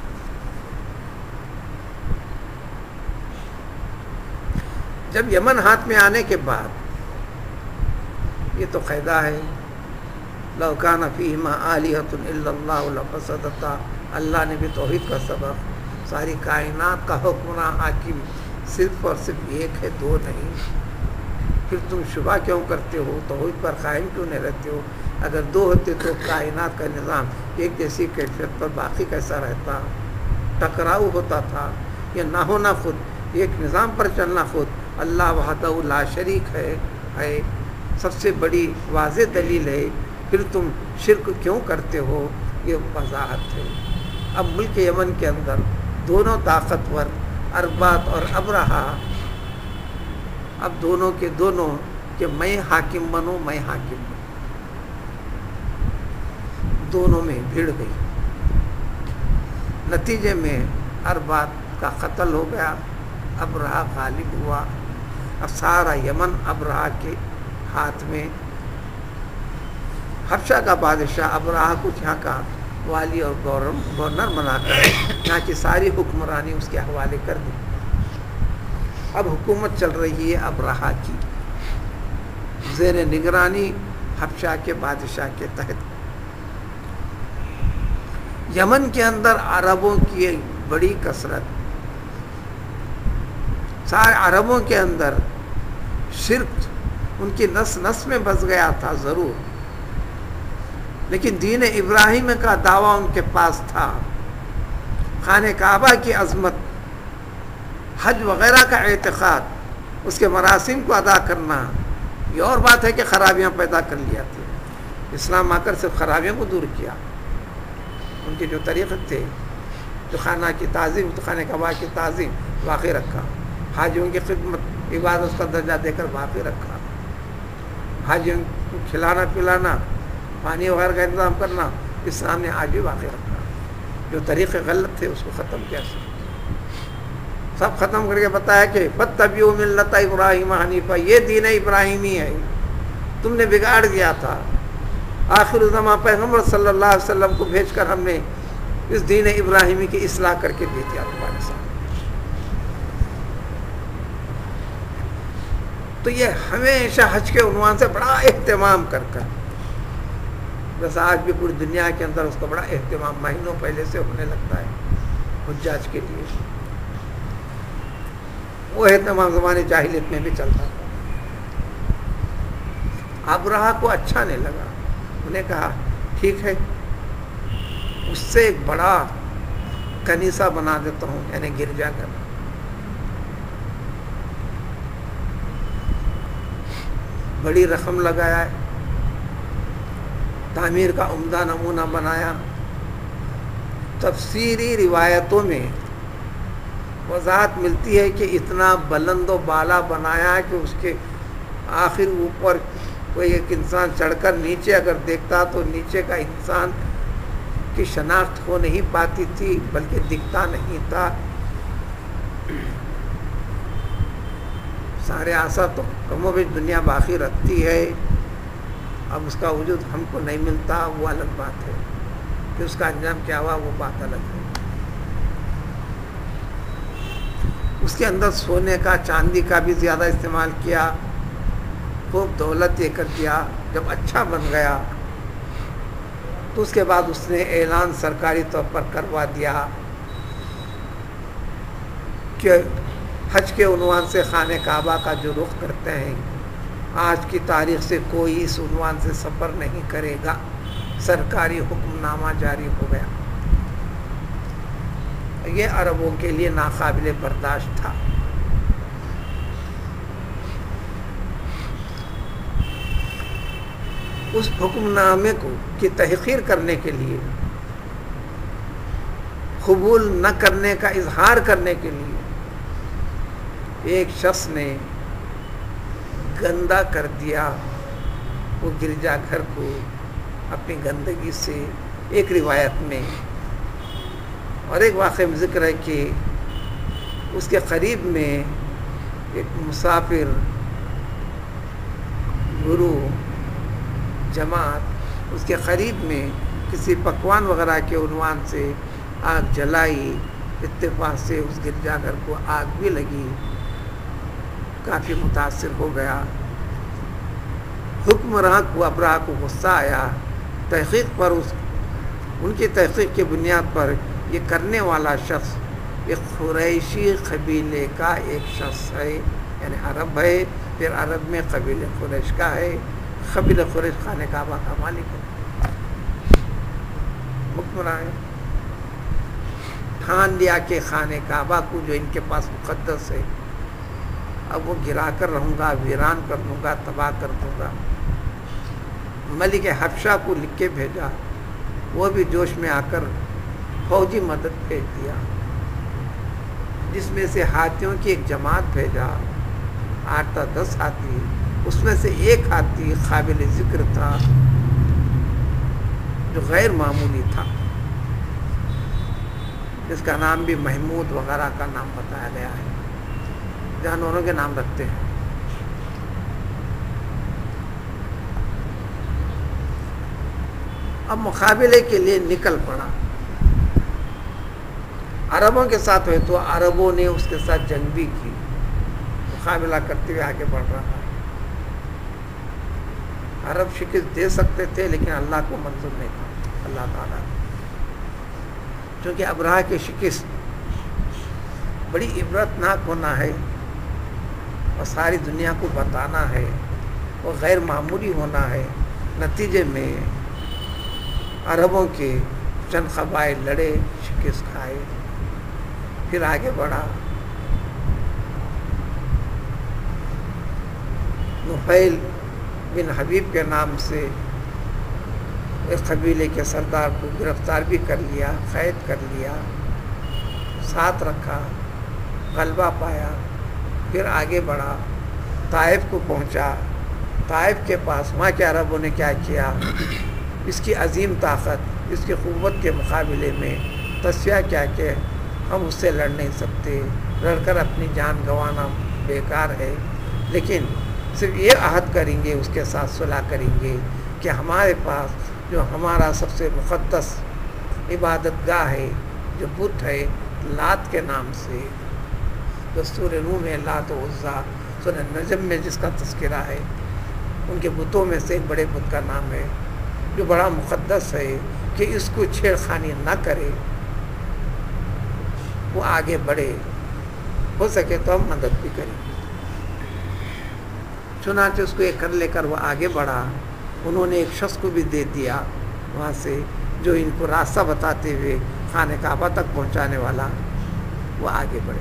جب یمن ہاتھ میں آنے کے بعد، یہ تو قاعدہ ہے، لو کان فیہما آلہۃ الا اللہ لفسدتا، اللہ نے بھی توحید کا سبق، ساری کائنات کا حکمراں حاکم صرف اور صرف ایک ہے، دو نہیں، پھر تم شبہ کیوں کرتے ہو، توحید پر قائم کیوں نہیں رہتے ہو؟ اگر دو ہوتے تو کائنات کا نظام ایک جیسی کیفیت پر باقی کیسا رہتا؟ ٹکراؤ ہوتا تھا، یہ نہ ہونا خود ایک نظام پر چلنا خود اللہ وحدہ لا شریک ہے ہے سب سے بڑی واضح دلیل ہے، پھر تم شرک کیوں کرتے ہو؟ یہ وضاحت ہے۔ اب ملک یمن کے اندر دونوں طاقتور اربات اور ابرہا، اب دونوں کے دونوں کہ میں حاکم بنوں میں حاکم بنوں، دونوں میں بھیڑ گئی۔ نتیجے میں اربات کا قتل ہو گیا، ابرہا غالب ہوا، اب سارا یمن ابرہا کے ہاتھ میں۔ حبشہ کا بادشاہ ابرہا کچھ یہاں کا والی اور گورنر بنا کر یہاں کی ساری حکمرانی اس کے حوالے کر دی۔ اب حکومت چل رہی ہے ابرہا کی، زیر نگرانی حبشہ کے بادشاہ کے تحت۔ یمن کے اندر عربوں کی ایک بڑی کثرت، سارے عربوں کے اندر شرک ان کی نس نس میں بس گیا تھا ضرور، لیکن دین ابراہیم کا دعویٰ ان کے پاس تھا، خانہ کعبہ کی عظمت، حج وغیرہ کا اعتقاد، اس کے مراسم کو ادا کرنا۔ یہ اور بات ہے کہ خرابیاں پیدا کر لیا تھے، اسلام آ کر صرف خرابیوں کو دور کیا۔ ان کے جو طریقے تھے، جو خانہ کی تعظیم، تو خانہ کعبہ کی تعظیم باقی رکھا، حاجیوں کی خدمت عبادت کا درجہ دے کر باقی رکھا، حاجیوں کو کھلانا پلانا، پانی وغیرہ کا انتظام کرنا، اسلام نے آج بھی باقی رکھا۔ جو طریقے غلط تھے اس کو ختم کیا۔ سب ختم کر کے بتایا کہ فاتبعوا ملت ابراہیم حنیفہ، یہ دین ابراہیمی ہے، تم نے بگاڑ دیا تھا۔ آخر الزمان پیغمبر صلی اللہ علیہ وسلم کو بھیج کر ہم نے اس دین ابراہیمی کی اصلاح کر کے دے دیا تمہارے سامنے۔ تو یہ ہمیشہ حج کے عنوان سے بڑا اہتمام کر کر، بس آج بھی پوری دنیا کے اندر اس کا بڑا اہتمام مہینوں پہلے سے ہونے لگتا ہے حجاج کے لیے۔ وہ اہتمام زمانے جاہلیت میں بھی چلتا تھا۔ ابرہہ کو اچھا نہیں لگا، انہوں نے کہا ٹھیک ہے، اس سے ایک بڑا کنیسہ بنا دیتا ہوں، یعنی گرجا گھر۔ بڑی رقم لگایا ہے، تعمیر کا عمدہ نمونہ بنایا۔ تفسیری روایتوں میں وضاحت ملتی ہے کہ اتنا بلند و بالا بنایا کہ اس کے آخر اوپر کوئی ایک انسان چڑھ کر نیچے اگر دیکھتا تو نیچے کا انسان کی شناخت ہو نہیں پاتی تھی، بلکہ دکھتا نہیں تھا۔ سارے آسا تو کم و بیش دنیا باقی رکھتی ہے، اب اس کا وجود ہم کو نہیں ملتا، وہ الگ بات ہے، کہ اس کا انجام کیا ہوا وہ بات الگ ہے۔ اس کے اندر سونے کا چاندی کا بھی زیادہ استعمال کیا، خوب دولت یہ کر دیا۔ جب اچھا بن گیا تو اس کے بعد اس نے اعلان سرکاری طور پر کروا دیا کہ حج کے عنوان سے خانہ کعبہ کا جو رخ کرتے ہیں، آج کی تاریخ سے کوئی اس عنوان سے سفر نہیں کرے گا۔ سرکاری حکم نامہ جاری ہو گیا۔ یہ عربوں کے لیے ناقابل برداشت تھا۔ اس حکم نامے کو کی تحقیر کرنے کے لیے، قبول نہ کرنے کا اظہار کرنے کے لیے، ایک شخص نے گندا کر دیا وہ گرجا گھر کو اپنی گندگی سے، ایک روایت میں۔ اور ایک واقعے میں ذکر ہے کہ اس کے قریب میں ایک مسافر گرو جماعت اس کے قریب میں کسی پکوان وغیرہ کے عنوان سے آگ جلائی، اتفاق سے اس گرجا گھر کو آگ بھی لگی، کافی متاثر ہو گیا۔ حکمراں کو ابرہہ کو غصہ آیا، تحقیق پر اس ان کی تحقیق کی بنیاد پر یہ کرنے والا شخص ایک قریشی قبیلے کا ایک شخص ہے، یعنی عرب ہے، پھر عرب میں قبیلے قریش کا ہے۔ قبیلہ قریش خانہ کعبہ کا مالک ہے، حکمراں ہے۔ ٹھان لیا کہ خانہ کعبہ کو جو ان کے پاس مقدس ہے، اب وہ گرا کر رہوں گا، ویران کر دوں گا، تباہ کر دوں گا۔ ملک حبشہ کو لکھ کے بھیجا، وہ بھی جوش میں آ کر فوجی مدد بھیج دیا، جس میں سے ہاتھیوں کی ایک جماعت بھیجا، آٹھ تا دس ہاتھی۔ اس میں سے ایک ہاتھی قابل ذکر تھا جو غیر معمولی تھا، جس کا نام بھی محمود وغیرہ کا نام بتایا گیا ہے، جانوروں کے نام رکھتے ہیں۔ اب مقابلے کے لیے نکل پڑا۔ عربوں کے ساتھ ہوئے تو عربوں نے اس کے ساتھ جنگ بھی کی، مقابلہ کرتے ہوئے آگے بڑھ رہا ہے۔ عرب شکست دے سکتے تھے لیکن اللہ کو منظور نہیں تھا، اللہ تعالیٰ، چونکہ ابرہہ کی شکست بڑی عبرت ناک ہونا ہے اور ساری دنیا کو بتانا ہے اور غیر معمولی ہونا ہے۔ نتیجے میں عربوں کے چند قبائل لڑے، شکست کھائے، پھر آگے بڑھا۔ نفیل بن حبیب کے نام سے ایک قبیلے کے سردار کو گرفتار بھی کر لیا، قید کر لیا، ساتھ رکھا، غلبہ پایا، پھر آگے بڑھا، طائف کو پہنچا۔ طائف کے پاس وہاں کے عربوں نے کیا کیا، اس کی عظیم طاقت، اس کی قوت کے مقابلے میں تصفیہ کیا کہ ہم اس سے لڑ نہیں سکتے، لڑ کر اپنی جان گنوانا بیکار ہے، لیکن صرف یہ عہد کریں گے، اس کے ساتھ صلح کریں گے کہ ہمارے پاس جو ہمارا سب سے مقدس عبادت گاہ ہے، جو بت ہے لات کے نام سے، جو سورہ نوح میں لات و عزا، سورہ نجم میں جس کا تذکرہ ہے، ان کے بتوں میں سے ایک بڑے بت کا نام ہے جو بڑا مقدس ہے، کہ اس کو چھیڑ خانی نہ کرے، وہ آگے بڑھے، ہو سکے تو ہم مدد بھی کریں گے۔ چنانچہ اس کو ایک کر لے کر وہ آگے بڑھا۔ انہوں نے ایک شخص کو بھی دے دیا وہاں سے، جو ان کو راستہ بتاتے ہوئے خانہ کعبہ تک پہنچانے والا۔ وہ آگے بڑھے،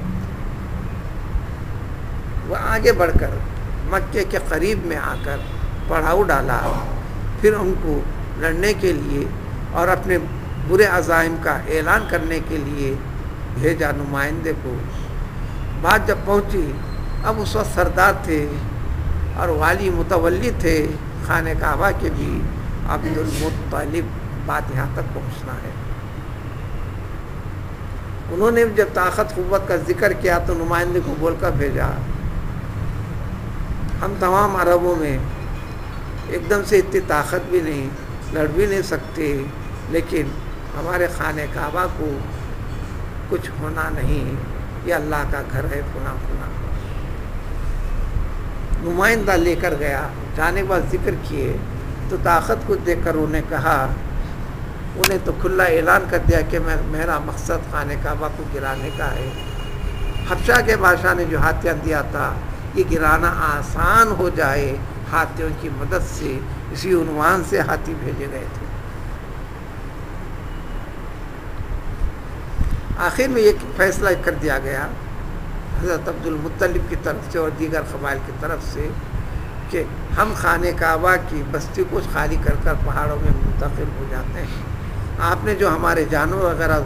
وہ آگے بڑھ کر مکے کے قریب میں آ کر پڑاؤ ڈالا، پھر ان کو لڑنے کے لیے اور اپنے برے عزائم کا اعلان کرنے کے لیے بھیجا نمائندے کو۔ بات جب پہنچی، اب اس وقت سردار تھے اور والی متولی تھے خانہ کعبہ کے بھی، عبد المطلب، بات یہاں تک پہنچنا ہے۔ انہوں نے جب طاقت قوت کا ذکر کیا تو نمائندے کو بول کر بھیجا، ہم تمام عربوں میں ایک دم سے اتنی طاقت بھی نہیں، لڑ بھی نہیں سکتے، لیکن ہمارے خانہ کعبہ کو کچھ ہونا نہیں، یہ اللہ کا گھر ہے، فلاں فلاں۔ نمائندہ لے کر گیا، جانے کے بعد ذکر کیے تو طاقت کو دیکھ کر انہوں نے کہا، انہیں تو کھلا اعلان کر دیا کہ میں میرا مقصد خانہ کعبہ کو گرانے کا ہے۔ حبشہ کے بادشاہ نے جو ہاتھیاں دیا تھا، یہ گرانا آسان ہو جائے ہاتھیوں کی مدد سے، اسی عنوان سے ہاتھی بھیجے گئے تھے۔ آخر میں یہ فیصلہ کر دیا گیا حضرت عبد المطلب کی طرف سے اور دیگر قبائل کی طرف سے کہ ہم خانہ کعبہ کی بستی کو خالی کر کر پہاڑوں میں منتقل ہو جاتے ہیں۔ آپ نے جو ہمارے جانور وغیرہ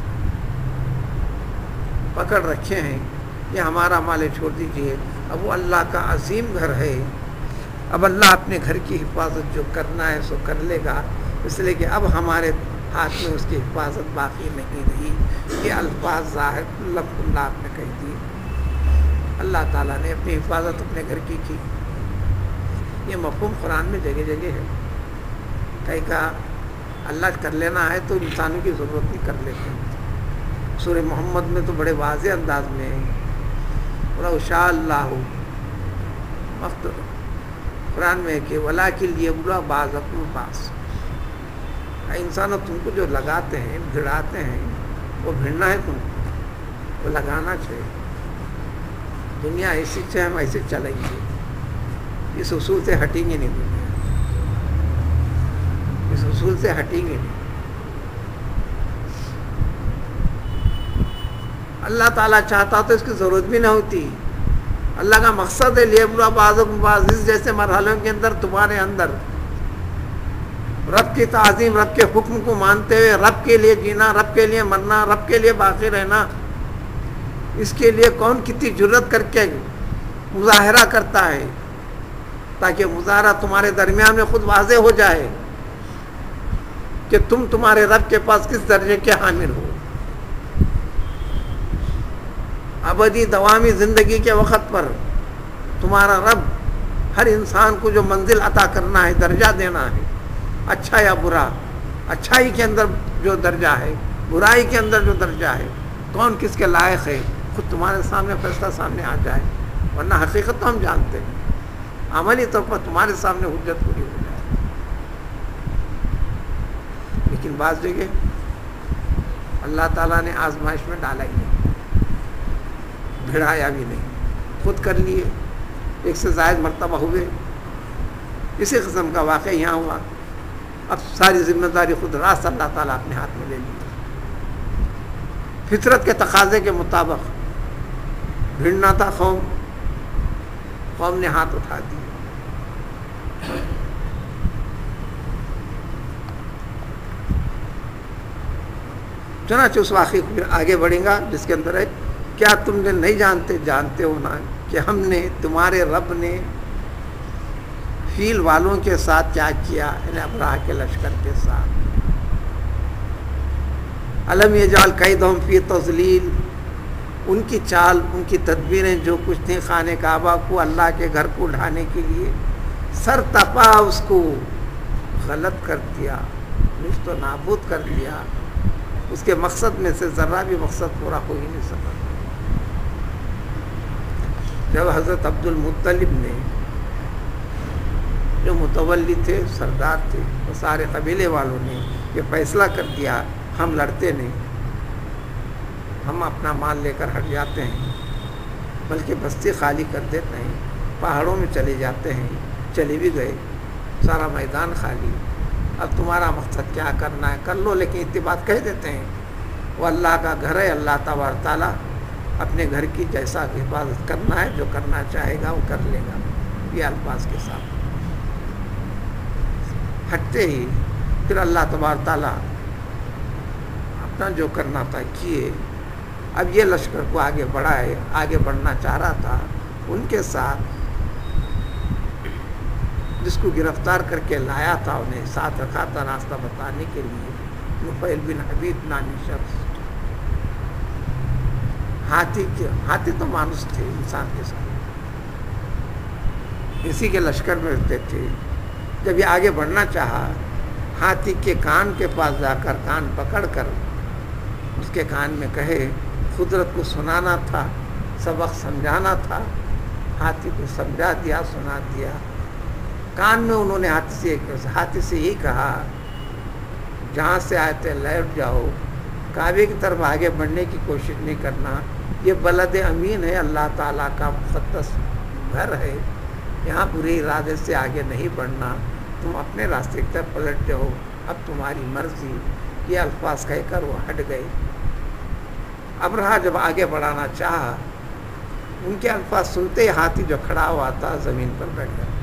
پکڑ رکھے ہیں، یہ ہمارا مال چھوڑ دیجئے، اب وہ اللہ کا عظیم گھر ہے، اب اللہ اپنے گھر کی حفاظت جو کرنا ہے سو کر لے گا، اس لیے کہ اب ہمارے ہاتھ میں اس کی حفاظت باقی نہیں رہی۔ یہ الفاظ ظاہر لفظ اللہ نے کہہ دی، اللہ تعالیٰ نے اپنی حفاظت اپنے گھر کی کی۔ یہ مفہوم قرآن میں جگہ جگہ ہے، کہیں کہا اللہ کر لینا ہے تو انسانوں کی ضرورت نہیں، کر لیتے ہیں۔ سورہ محمد میں تو بڑے واضح انداز میں ہے، وَلَوْ شَاءَ اللَّهُ وقت قرآن میں ہے کہ وَلَٰكِن لِيَبْلُوَ بَعْضَكُم بَعْضًا۔ انسانوں تم کو جو لگاتے ہیں، بھڑاتے ہیں، وہ بھڑنا ہے، تم کو وہ لگانا چاہیے۔ دنیا ایسی چاہے ہم ایسے چلیں گے، اس اصول سے ہٹیں گے نہیں، دنیا اس اصول سے ہٹیں گے نہیں۔ اللہ تعالیٰ چاہتا تو اس کی ضرورت بھی نہ ہوتی۔ اللہ کا مقصد ہے لیبلوا بعضکم بعض، اس جیسے مرحلوں کے اندر تمہارے اندر رب کی تعظیم، رب کے حکم کو مانتے ہوئے رب کے لیے جینا، رب کے لیے مرنا، رب کے لیے باقی رہنا، اس کے لیے کون کتنی جرت کر کے مظاہرہ کرتا ہے، تاکہ مظاہرہ تمہارے درمیان میں خود واضح ہو جائے کہ تم تمہارے رب کے پاس کس درجے کے حامل ہو۔ ابدی دوامی زندگی کے وقت پر تمہارا رب ہر انسان کو جو منزل عطا کرنا ہے، درجہ دینا ہے، اچھا یا برا، اچھائی کے اندر جو درجہ ہے، برائی کے اندر جو درجہ ہے، کون کس کے لائق ہے، خود تمہارے سامنے فیصلہ سامنے آ جائے، ورنہ حقیقت تو ہم جانتے ہیں، عملی طور پر تمہارے سامنے حجت پوری ہو جائے۔ لیکن بعض جگہ اللہ تعالیٰ نے آزمائش میں ڈالا ہی نہیں، بھڑایا بھی نہیں، خود کر لیے، ایک سے زائد مرتبہ ہوئے۔ اسی قسم کا واقعہ یہاں ہوا، اب ساری ذمہ داری خود راست اللہ تعالیٰ اپنے ہاتھ میں لے لی۔ فطرت کے تقاضے کے مطابق بھیڑنا تھا قوم، قوم نے ہاتھ اٹھا دیے۔ چنانچہ اس واقعے کو پھر آگے بڑھیں گا، جس کے اندر ہے کیا تم نے نہیں جانتے جانتے ہو نا کہ ہم نے تمہارے رب نے فیل والوں کے ساتھ کیا کیا، یعنی ابراہ کے لشکر کے ساتھ۔ الم یجعل کیدہم فی تضلیل، ان کی چال، ان کی تدبیریں جو کچھ تھیں خانہ کعبہ کو، اللہ کے گھر کو ڈھانے کے لیے، سر تپا اس کو غلط کر دیا، نیست و نابود کر دیا. اس کے مقصد میں سے ذرہ بھی مقصد پورا ہو ہی نہیں سکا. جب حضرت عبد المطلب نے، جو متولی تھے، سردار تھے، وہ سارے قبیلے والوں نے یہ فیصلہ کر دیا ہم لڑتے نہیں، ہم اپنا مال لے کر ہٹ جاتے ہیں، بلکہ بستی خالی کر دیتے ہیں، پہاڑوں میں چلے جاتے ہیں. چلے بھی گئے، سارا میدان خالی. اب تمہارا مقصد کیا کرنا ہے کر لو، لیکن اتنی بات کہہ دیتے ہیں وہ اللہ کا گھر ہے، اللہ تبارک تعالیٰ اپنے گھر کی جیسا حفاظت کرنا ہے، جو کرنا چاہے گا وہ کر لے گا. یہ الفاظ کے ساتھ ہٹتے ہی پھر اللہ تبارک تعالیٰ اپنا جو کرنا تھا کیے. اب یہ لشکر کو آگے بڑھائے، آگے بڑھنا چاہ رہا تھا. ان کے ساتھ جس کو گرفتار کر کے لایا تھا، انہیں ساتھ رکھا تھا راستہ بتانے کے لیے، نفیل بن حبیب نامی شخص. ہاتھی کے ہاتھی تو مانوس تھے انسان کے ساتھ، اسی کے لشکر میں رہتے تھے. جب یہ آگے بڑھنا چاہا، ہاتھی کے کان کے پاس جا کر کان پکڑ کر اس کے کان میں کہے، قدرت کو سنانا تھا، سبق سمجھانا تھا. ہاتھی کو سمجھا دیا، سنا دیا. کان میں انہوں نے ہاتھی سے ہاتھی سے یہی کہا، جہاں سے آئے تھے لوٹ جاؤ، کعبے کی طرف آگے بڑھنے کی کوشش نہیں کرنا. یہ بلد امین ہے، اللہ تعالیٰ کا مقدس گھر ہے، یہاں برے ارادے سے آگے نہیں بڑھنا. تم اپنے راستے کی طرف پلٹ جاؤ، اب تمہاری مرضی. یہ الفاظ کہہ کر وہ ہٹ گئے. اب رہا جب آگے بڑھانا چاہا، ان کے الفاظ سنتے ہی ہاتھی جو کھڑا ہوا تھا زمین پر بیٹھ گیا.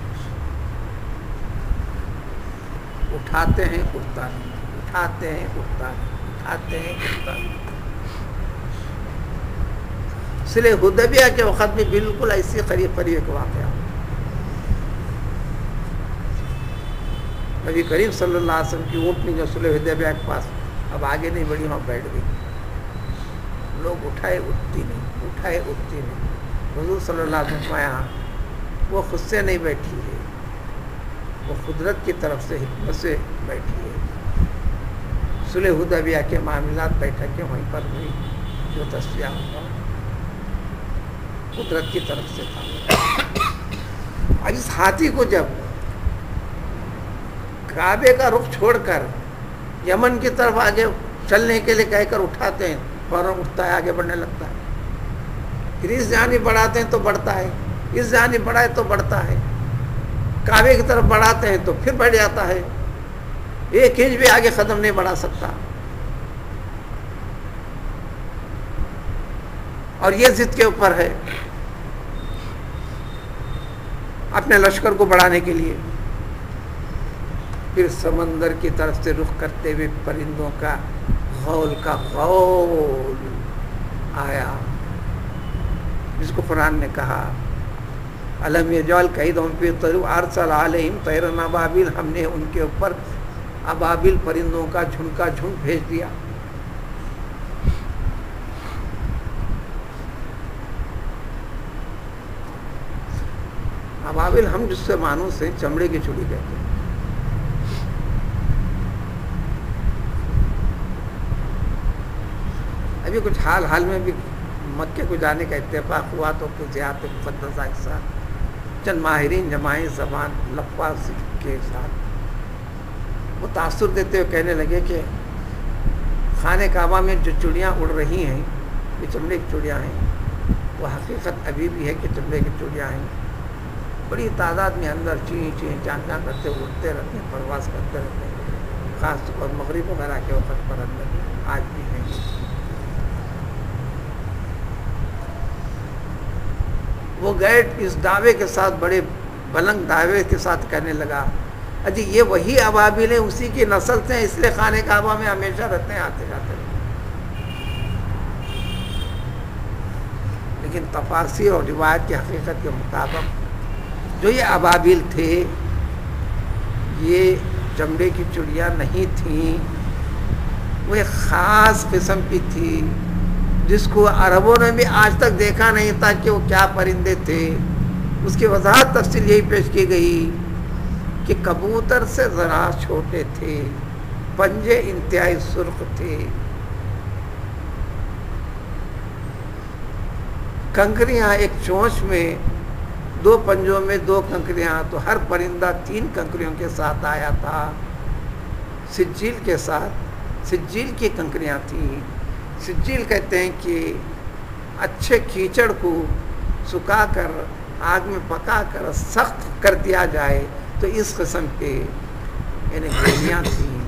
اٹھاتے ہیں اٹھتا نہیں، اٹھاتے ہیں اٹھتا نہیں، اٹھاتے ہیں اٹھتا نہیں. صلح حدیبیہ کے وقت بھی بالکل ایسی قریب قریب ایک واقعہ. نبی کریم صلی اللہ علیہ وسلم کی اونٹنی جو صلح حدیبیہ کے پاس اب آگے نہیں بڑھی، وہاں بیٹھ گئی. لوگ اٹھائے اٹھتی نہیں، اٹھائے اٹھتی نہیں. حضور صلی اللہ علیہ وسلم یہاں وہ خود سے نہیں بیٹھی ہے، وہ قدرت کی طرف سے حکمت سے بیٹھی ہے. صلح حدیبیہ کے معاملات بیٹھکیں وہیں پر ہوئی، جو تصفیہ ہوا قدرت کی طرف سے تھا. اور اس ہاتھی کو جب کعبے کا رخ چھوڑ کر یمن کی طرف آگے چلنے کے لیے کہہ کر اٹھاتے ہیں، فوراً اٹھتا ہے، آگے بڑھنے لگتا ہے. پھر اس جانب بڑھاتے ہیں تو بڑھتا ہے، اس جانب بڑھائے تو بڑھتا ہے. کعبے کی طرف بڑھاتے ہیں تو پھر بڑھ جاتا ہے. ایک انچ بھی آگے قدم نہیں بڑھا سکتا. اور یہ ضد کے اوپر ہے اپنے لشکر کو بڑھانے کے لیے. پھر سمندر کی طرف سے رخ کرتے ہوئے پرندوں کا غول کا غول آیا، جس کو قرآن نے کہا، الم یجعل کیدہم فی تضلیل ارسل علیہم طیرا ابابیل، ہم نے ان کے اوپر ابابیل پرندوں کا جھنڈ کا جھنڈ بھیج دیا. ابابیل ہم جس سے مانوس ہیں، چمڑے کی چوڑی کہتے ہیں. ابھی کچھ حال حال میں بھی مکے کو جانے کا اتفاق ہوا تو کچھ زیارت مقدسہ کے ساتھ چند ماہرین جماعی زبان لفظ کے ساتھ وہ تاثر دیتے ہوئے کہنے لگے کہ خانہ کعبہ میں جو چڑیاں اڑ رہی ہیں یہ چمڑے کی چڑیاں ہیں. وہ حقیقت ابھی بھی ہے کہ چمڑے کی چڑیاں ہیں. بڑی تعداد میں اندر چیں چیں چاں چاں کرتے اڑتے رہتے ہیں، پرواز کرتے رہتے ہیں. خاص طور پر مغرب وغیرہ کے وقت پر اندر آج بھی ہیں. وہ گئے اس دعوے کے ساتھ، بڑے بلند دعوے کے ساتھ کہنے لگا، اجی یہ وہی ابابیل ہیں، اسی کی نسل سے ہیں، اس لیے خانہ کعبہ میں ہمیشہ رہتے ہیں، آتے جاتے رہتے ہیں. لیکن تفاسیر اور روایت کی حقیقت کے مطابق جو یہ ابابیل تھے یہ چمڑے کی چڑیاں نہیں تھیں، وہ ایک خاص قسم کی تھی. جس کو عربوں نے بھی آج تک دیکھا نہیں تھا کہ وہ کیا پرندے تھے، اس کی وضاحت تفصیل یہی پیش کی گئی کہ کبوتر سے ذرا چھوٹے تھے، پنجے انتہائی سرخ تھے، کنکریاں ایک چونچ میں، دو پنجوں میں دو کنکریاں، تو ہر پرندہ تین کنکریوں کے ساتھ آیا تھا، سجیل کے ساتھ، سجیل کی کنکریاں تھیں۔ سجیل کہتے ہیں کہ اچھے کیچڑ کو سکھا کر آگ میں پکا کر سخت کر دیا جائے تو اس قسم کے یعنی گولیاں تھیں،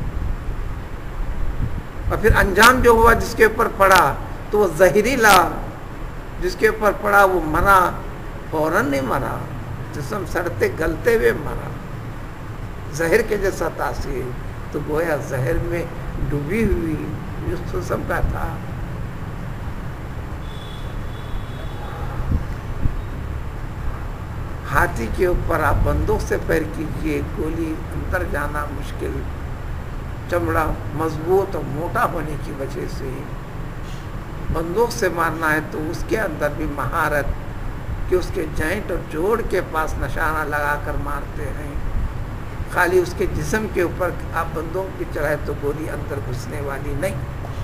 اور پھر انجام جو ہوا جس کے اوپر پڑا تو وہ زہریلا، جس کے اوپر پڑا وہ مرا، فوراً نہیں مرا، جسم سڑتے گلتے ہوئے مرا، زہر کے جیسا تاثیر، تو گویا زہر میں ڈوبی ہوئی اس قسم کا تھا۔ ہاتھی کے اوپر آپ بندوق سے فائر کیجئے، گولی اندر جانا مشکل، چمڑا مضبوط اور موٹا ہونے کی وجہ سے بندوق سے مارنا ہے تو اس کے اندر بھی مہارت کہ اس کے جوائنٹ اور جوڑ کے پاس نشانہ لگا کر مارتے ہیں، خالی اس کے جسم کے اوپر آپ بندوق بھی چلائے تو گولی اندر گھسنے والی نہیں۔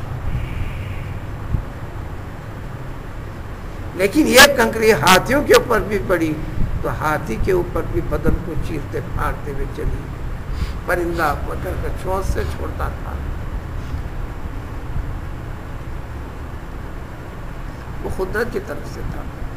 لیکن یہ کنکری ہاتھیوں کے اوپر بھی پڑی تو ہاتھی کے اوپر بھی بدن کو چیرتے پھاڑتے ہوئے چلی، پرندہ پکڑ کر چونچ سے چھوڑتا تھا۔ وہ قدرت کی طرف سے تھا۔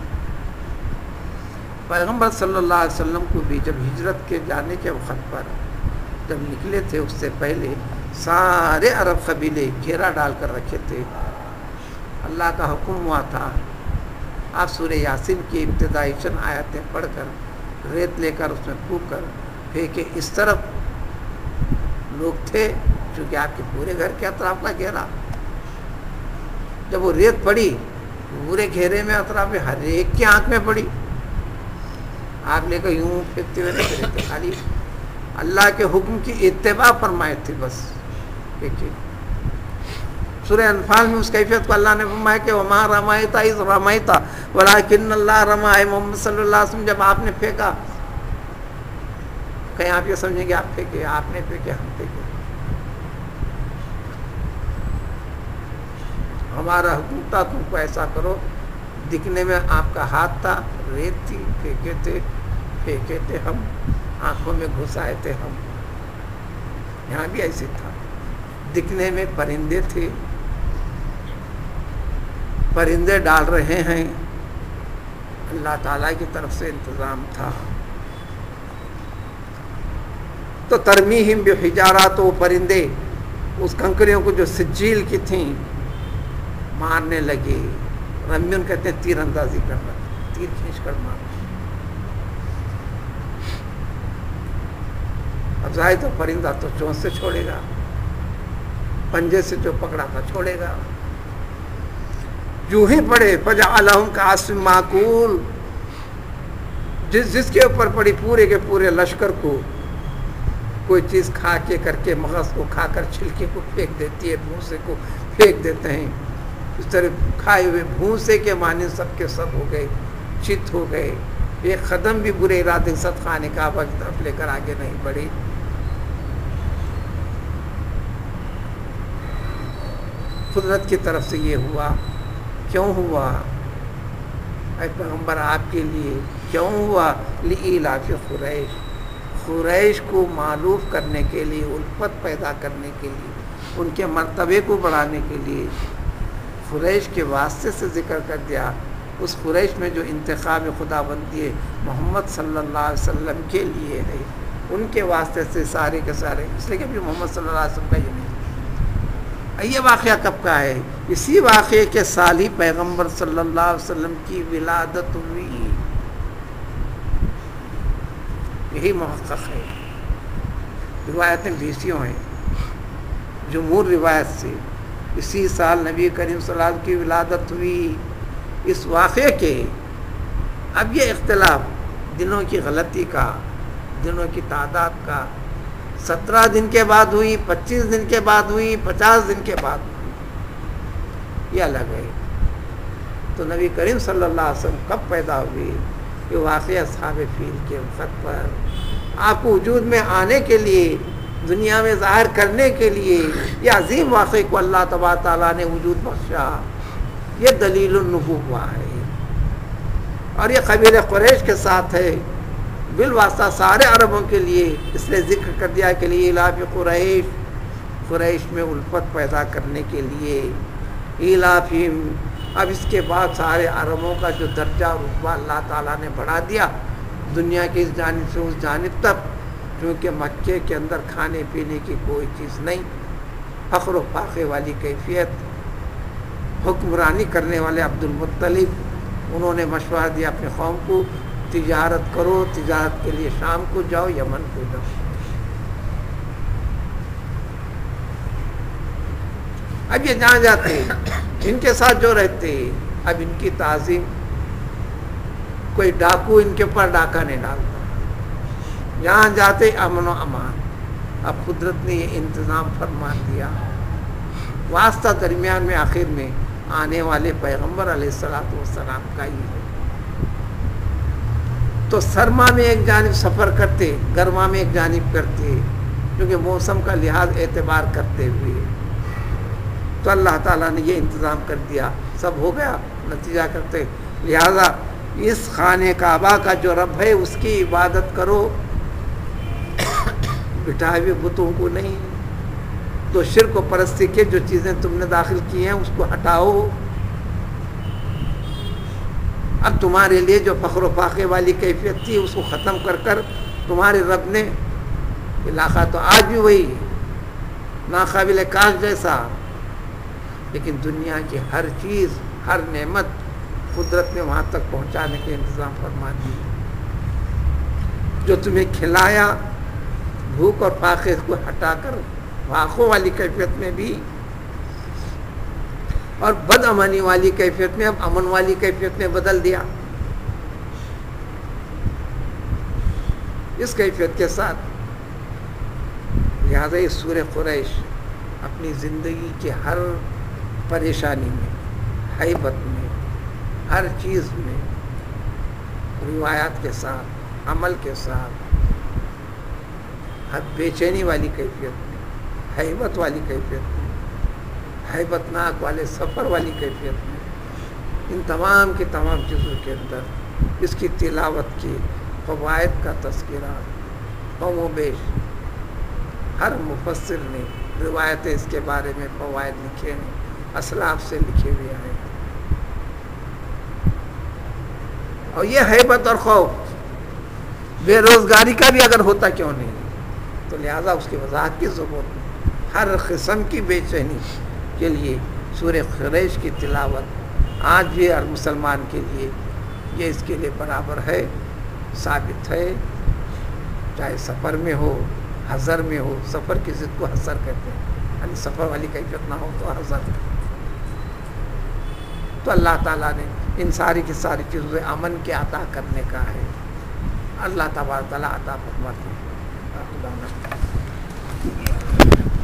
پیغمبر صلی اللہ علیہ وسلم کو بھی جب ہجرت کے جانے کے وقت پر جب نکلے تھے، اس سے پہلے سارے عرب قبیلے گھیرا ڈال کر رکھے تھے، اللہ کا حکم ہوا تھا آپ سورہ یاسین کی ابتدائی چند آیتیں پڑھ کر ریت لے کر اس میں پھونک کر پھینکے۔ اس طرف لوگ تھے چونکہ آپ کے پورے گھر کے اطراف کا گھیرا، جب وہ ریت پڑی پورے گھیرے میں اطراف میں ہر ایک کی آنکھ میں پڑی، آگ لے کر یوں پھینکتے ہوئے نہیں کرے تھے، خالی اللہ کے حکم کی اتباع فرمائے تھے بس۔ دیکھیے سورہ انفال میں اس کیفیت کو اللہ نے فرمایا کہ وما رمائت اذ رمائت ولکن اللہ رمى، محمد صلی اللہ علیہ وسلم جب آپ نے پھینکا، کہیں آپ یہ سمجھیں گے آپ پھینکے، آپ نے پھینکے، ہم پھینکے، ہمارا حکم تھا تم کو ایسا کرو، دکھنے میں آپ کا ہاتھ تھا، ریت تھی، پھینکے تھے پھینکے تھے ہم، آنکھوں میں گھسائے تھے ہم، یہاں بھی ایسے تھا، دکھنے میں پرندے تھے، پرندے ڈال رہے ہیں، اللہ تعالیٰ کی طرف سے انتظام تھا۔ تو ترمیہم بحجارات، وہ پرندے اس کنکریوں کو جو سجیل کی تھیں مارنے لگے، رمیون کہتے ہیں تیر اندازی کرنا، تیر کھینچ کر مارنا۔ اب ظاہر تو پرندہ تو چونچ سے چھوڑے گا، پنجے سے جو پکڑا تھا چھوڑے گا، جو ہی پڑے فجعلہم کعصف ماکول، جس جس کے اوپر پڑی پورے کے پورے لشکر کو کوئی چیز کھا کے کر کے، مغز کو کھا کر چھلکے کو پھینک دیتی ہے، بھوسے کو پھینک دیتے ہیں، اس طرح کھائے ہوئے بھوسے کے معنی سب کے سب ہو گئے، چت ہو گئے، ایک قدم بھی برے ارادے صد خانے کعبہ کی طرف لے کر آگے نہیں بڑھی۔ قدرت کی طرف سے یہ ہوا۔ کیوں ہوا اے پیغمبر آپ کے لیے؟ کیوں ہوا؟ لإیلاف قریش، قریش کو معلوف کرنے کے لیے، الفت پیدا کرنے کے لیے، ان کے مرتبے کو بڑھانے کے لیے قریش کے واسطے سے ذکر کر دیا۔ اس قریش میں جو انتخاب خدا بندی ہے محمد صلی اللہ علیہ وسلم کے لیے ہے، ان کے واسطے سے سارے کے سارے، اس لیے کہ بھی محمد صلی اللہ علیہ وسلم کا یہ نہیں۔ یہ واقعہ کب کا ہے؟ اسی واقعے کے سال ہی پیغمبر صلی اللہ علیہ وسلم کی ولادت ہوئی، یہی محقق ہے۔ روایتیں بیسیوں ہیں، جمہور روایت سے اسی سال نبی کریم صلی اللہ علیہ وسلم کی ولادت ہوئی۔ اس واقعے کے اب یہ اختلاف دنوں کی غلطی کا، دنوں کی تعداد کا، سترہ دن کے بعد ہوئی، پچیس دن کے بعد ہوئی، پچاس دن کے بعد ہوئی، یہ الگ ہے. تو نبی کریم صلی اللہ علیہ وسلم کب پیدا ہوئے؟ یہ واقعہ اصحاب فیل کے وقت پر. آپ کو وجود میں آنے کے لیے، دنیا میں ظاہر کرنے کے لیے یہ عظیم واقعے کو اللہ تبارک تعالیٰ نے وجود بخشا. یہ دلیل النبوہ ہے. اور یہ قبیلہ قریش کے ساتھ ہے بالواسطہ سارے عربوں کے لیے. اس لیے ذکر کر دیا کہ لیے الاف قریش، قریش میں الفت پیدا کرنے کے لیے. الافہم. اب اس کے بعد سارے عربوں کا جو درجہ رتبہ اللہ تعالیٰ نے بڑھا دیا دنیا کی اس جانب سے اس جانب تک، کیونکہ مکے کے اندر کھانے پینے کی کوئی چیز نہیں، فخر و فاخے والی کیفیت. حکمرانی کرنے والے عبد المطلب انہوں نے مشورہ دیا اپنے قوم کو، تجارت کرو، تجارت کے لیے شام کو جاؤ، یمن کو جاؤ. اب یہ جہاں جاتے ان کے ساتھ جو رہتے، اب ان کی تعظیم، کوئی ڈاکو ان کے اوپر ڈاکہ نہیں ڈالتا. یہاں جاتے امن و امان. اب قدرت نے یہ انتظام فرما دیا. واسطہ درمیان میں آخر میں آنے والے پیغمبر علیہ الصلوۃ والسلام کا ہی ہے. تو سرما میں ایک جانب سفر کرتے، گرما میں ایک جانب کرتے، کیونکہ موسم کا لحاظ اعتبار کرتے ہوئے. تو اللہ تعالیٰ نے یہ انتظام کر دیا. سب ہو گیا، نتیجہ کرتے لہذا اس خانہ کعبہ کا جو رب ہے اس کی عبادت کرو، بٹھائے ہوئے بتوں کو نہیں. تو شرک و پرستی کے جو چیزیں تم نے داخل کی ہیں اس کو ہٹاؤ. اب تمہارے لیے جو فخر و فاخے والی کیفیت تھی اس کو ختم کر کر تمہارے رب نے علاقہ تو آج بھی وہی ناقابل کاش جیسا، لیکن دنیا کی ہر چیز، ہر نعمت قدرت نے وہاں تک پہنچانے کے انتظام فرما دی. جو تمہیں کھلایا، بھوک اور فاقے کو ہٹا کر واقعوں والی کیفیت میں بھی، اور بد امنی والی کیفیت میں اب امن والی کیفیت میں بدل دیا. اس کیفیت کے ساتھ لہٰذا یہ سورہ قریش اپنی زندگی کے ہر پریشانی میں، ہیبت میں، ہر چیز میں روایات کے ساتھ، عمل کے ساتھ، ہر بے چینی والی کیفیت میں، ہیبت والی کیفیت میں، ہیبت ناک والے سفر والی کیفیت میں، ان تمام کی تمام چیزوں کے اندر اس کی تلاوت کی فوائد کا تذکرہ کم و بیش ہر مفسر نے روایتیں اس کے بارے میں فوائد لکھے ہیں، اسلاف سے لکھے ہوئے ہیں. اور یہ ہیبت اور خوف بے روزگاری کا بھی اگر ہوتا کیوں نہیں، تو لہذا اس کی وضاحت کی ضرورت نہیں. ہر قسم کی بے چینی کے لیے سورہ قریش کی تلاوت آج بھی ہر مسلمان کے لیے یہ اس کے لیے برابر ہے، ثابت ہے. چاہے سفر میں ہو، حضر میں ہو. سفر کی ضد کو حضر کہتے ہیں، یعنی سفر والی کیفیت نہ ہو تو حضر. تو اللہ تعالیٰ نے ان ساری کی ساری چیزوں سے امن کے عطا کرنے کا ہے. اللہ تبارک تعالیٰ عطا فرماتے ہیں.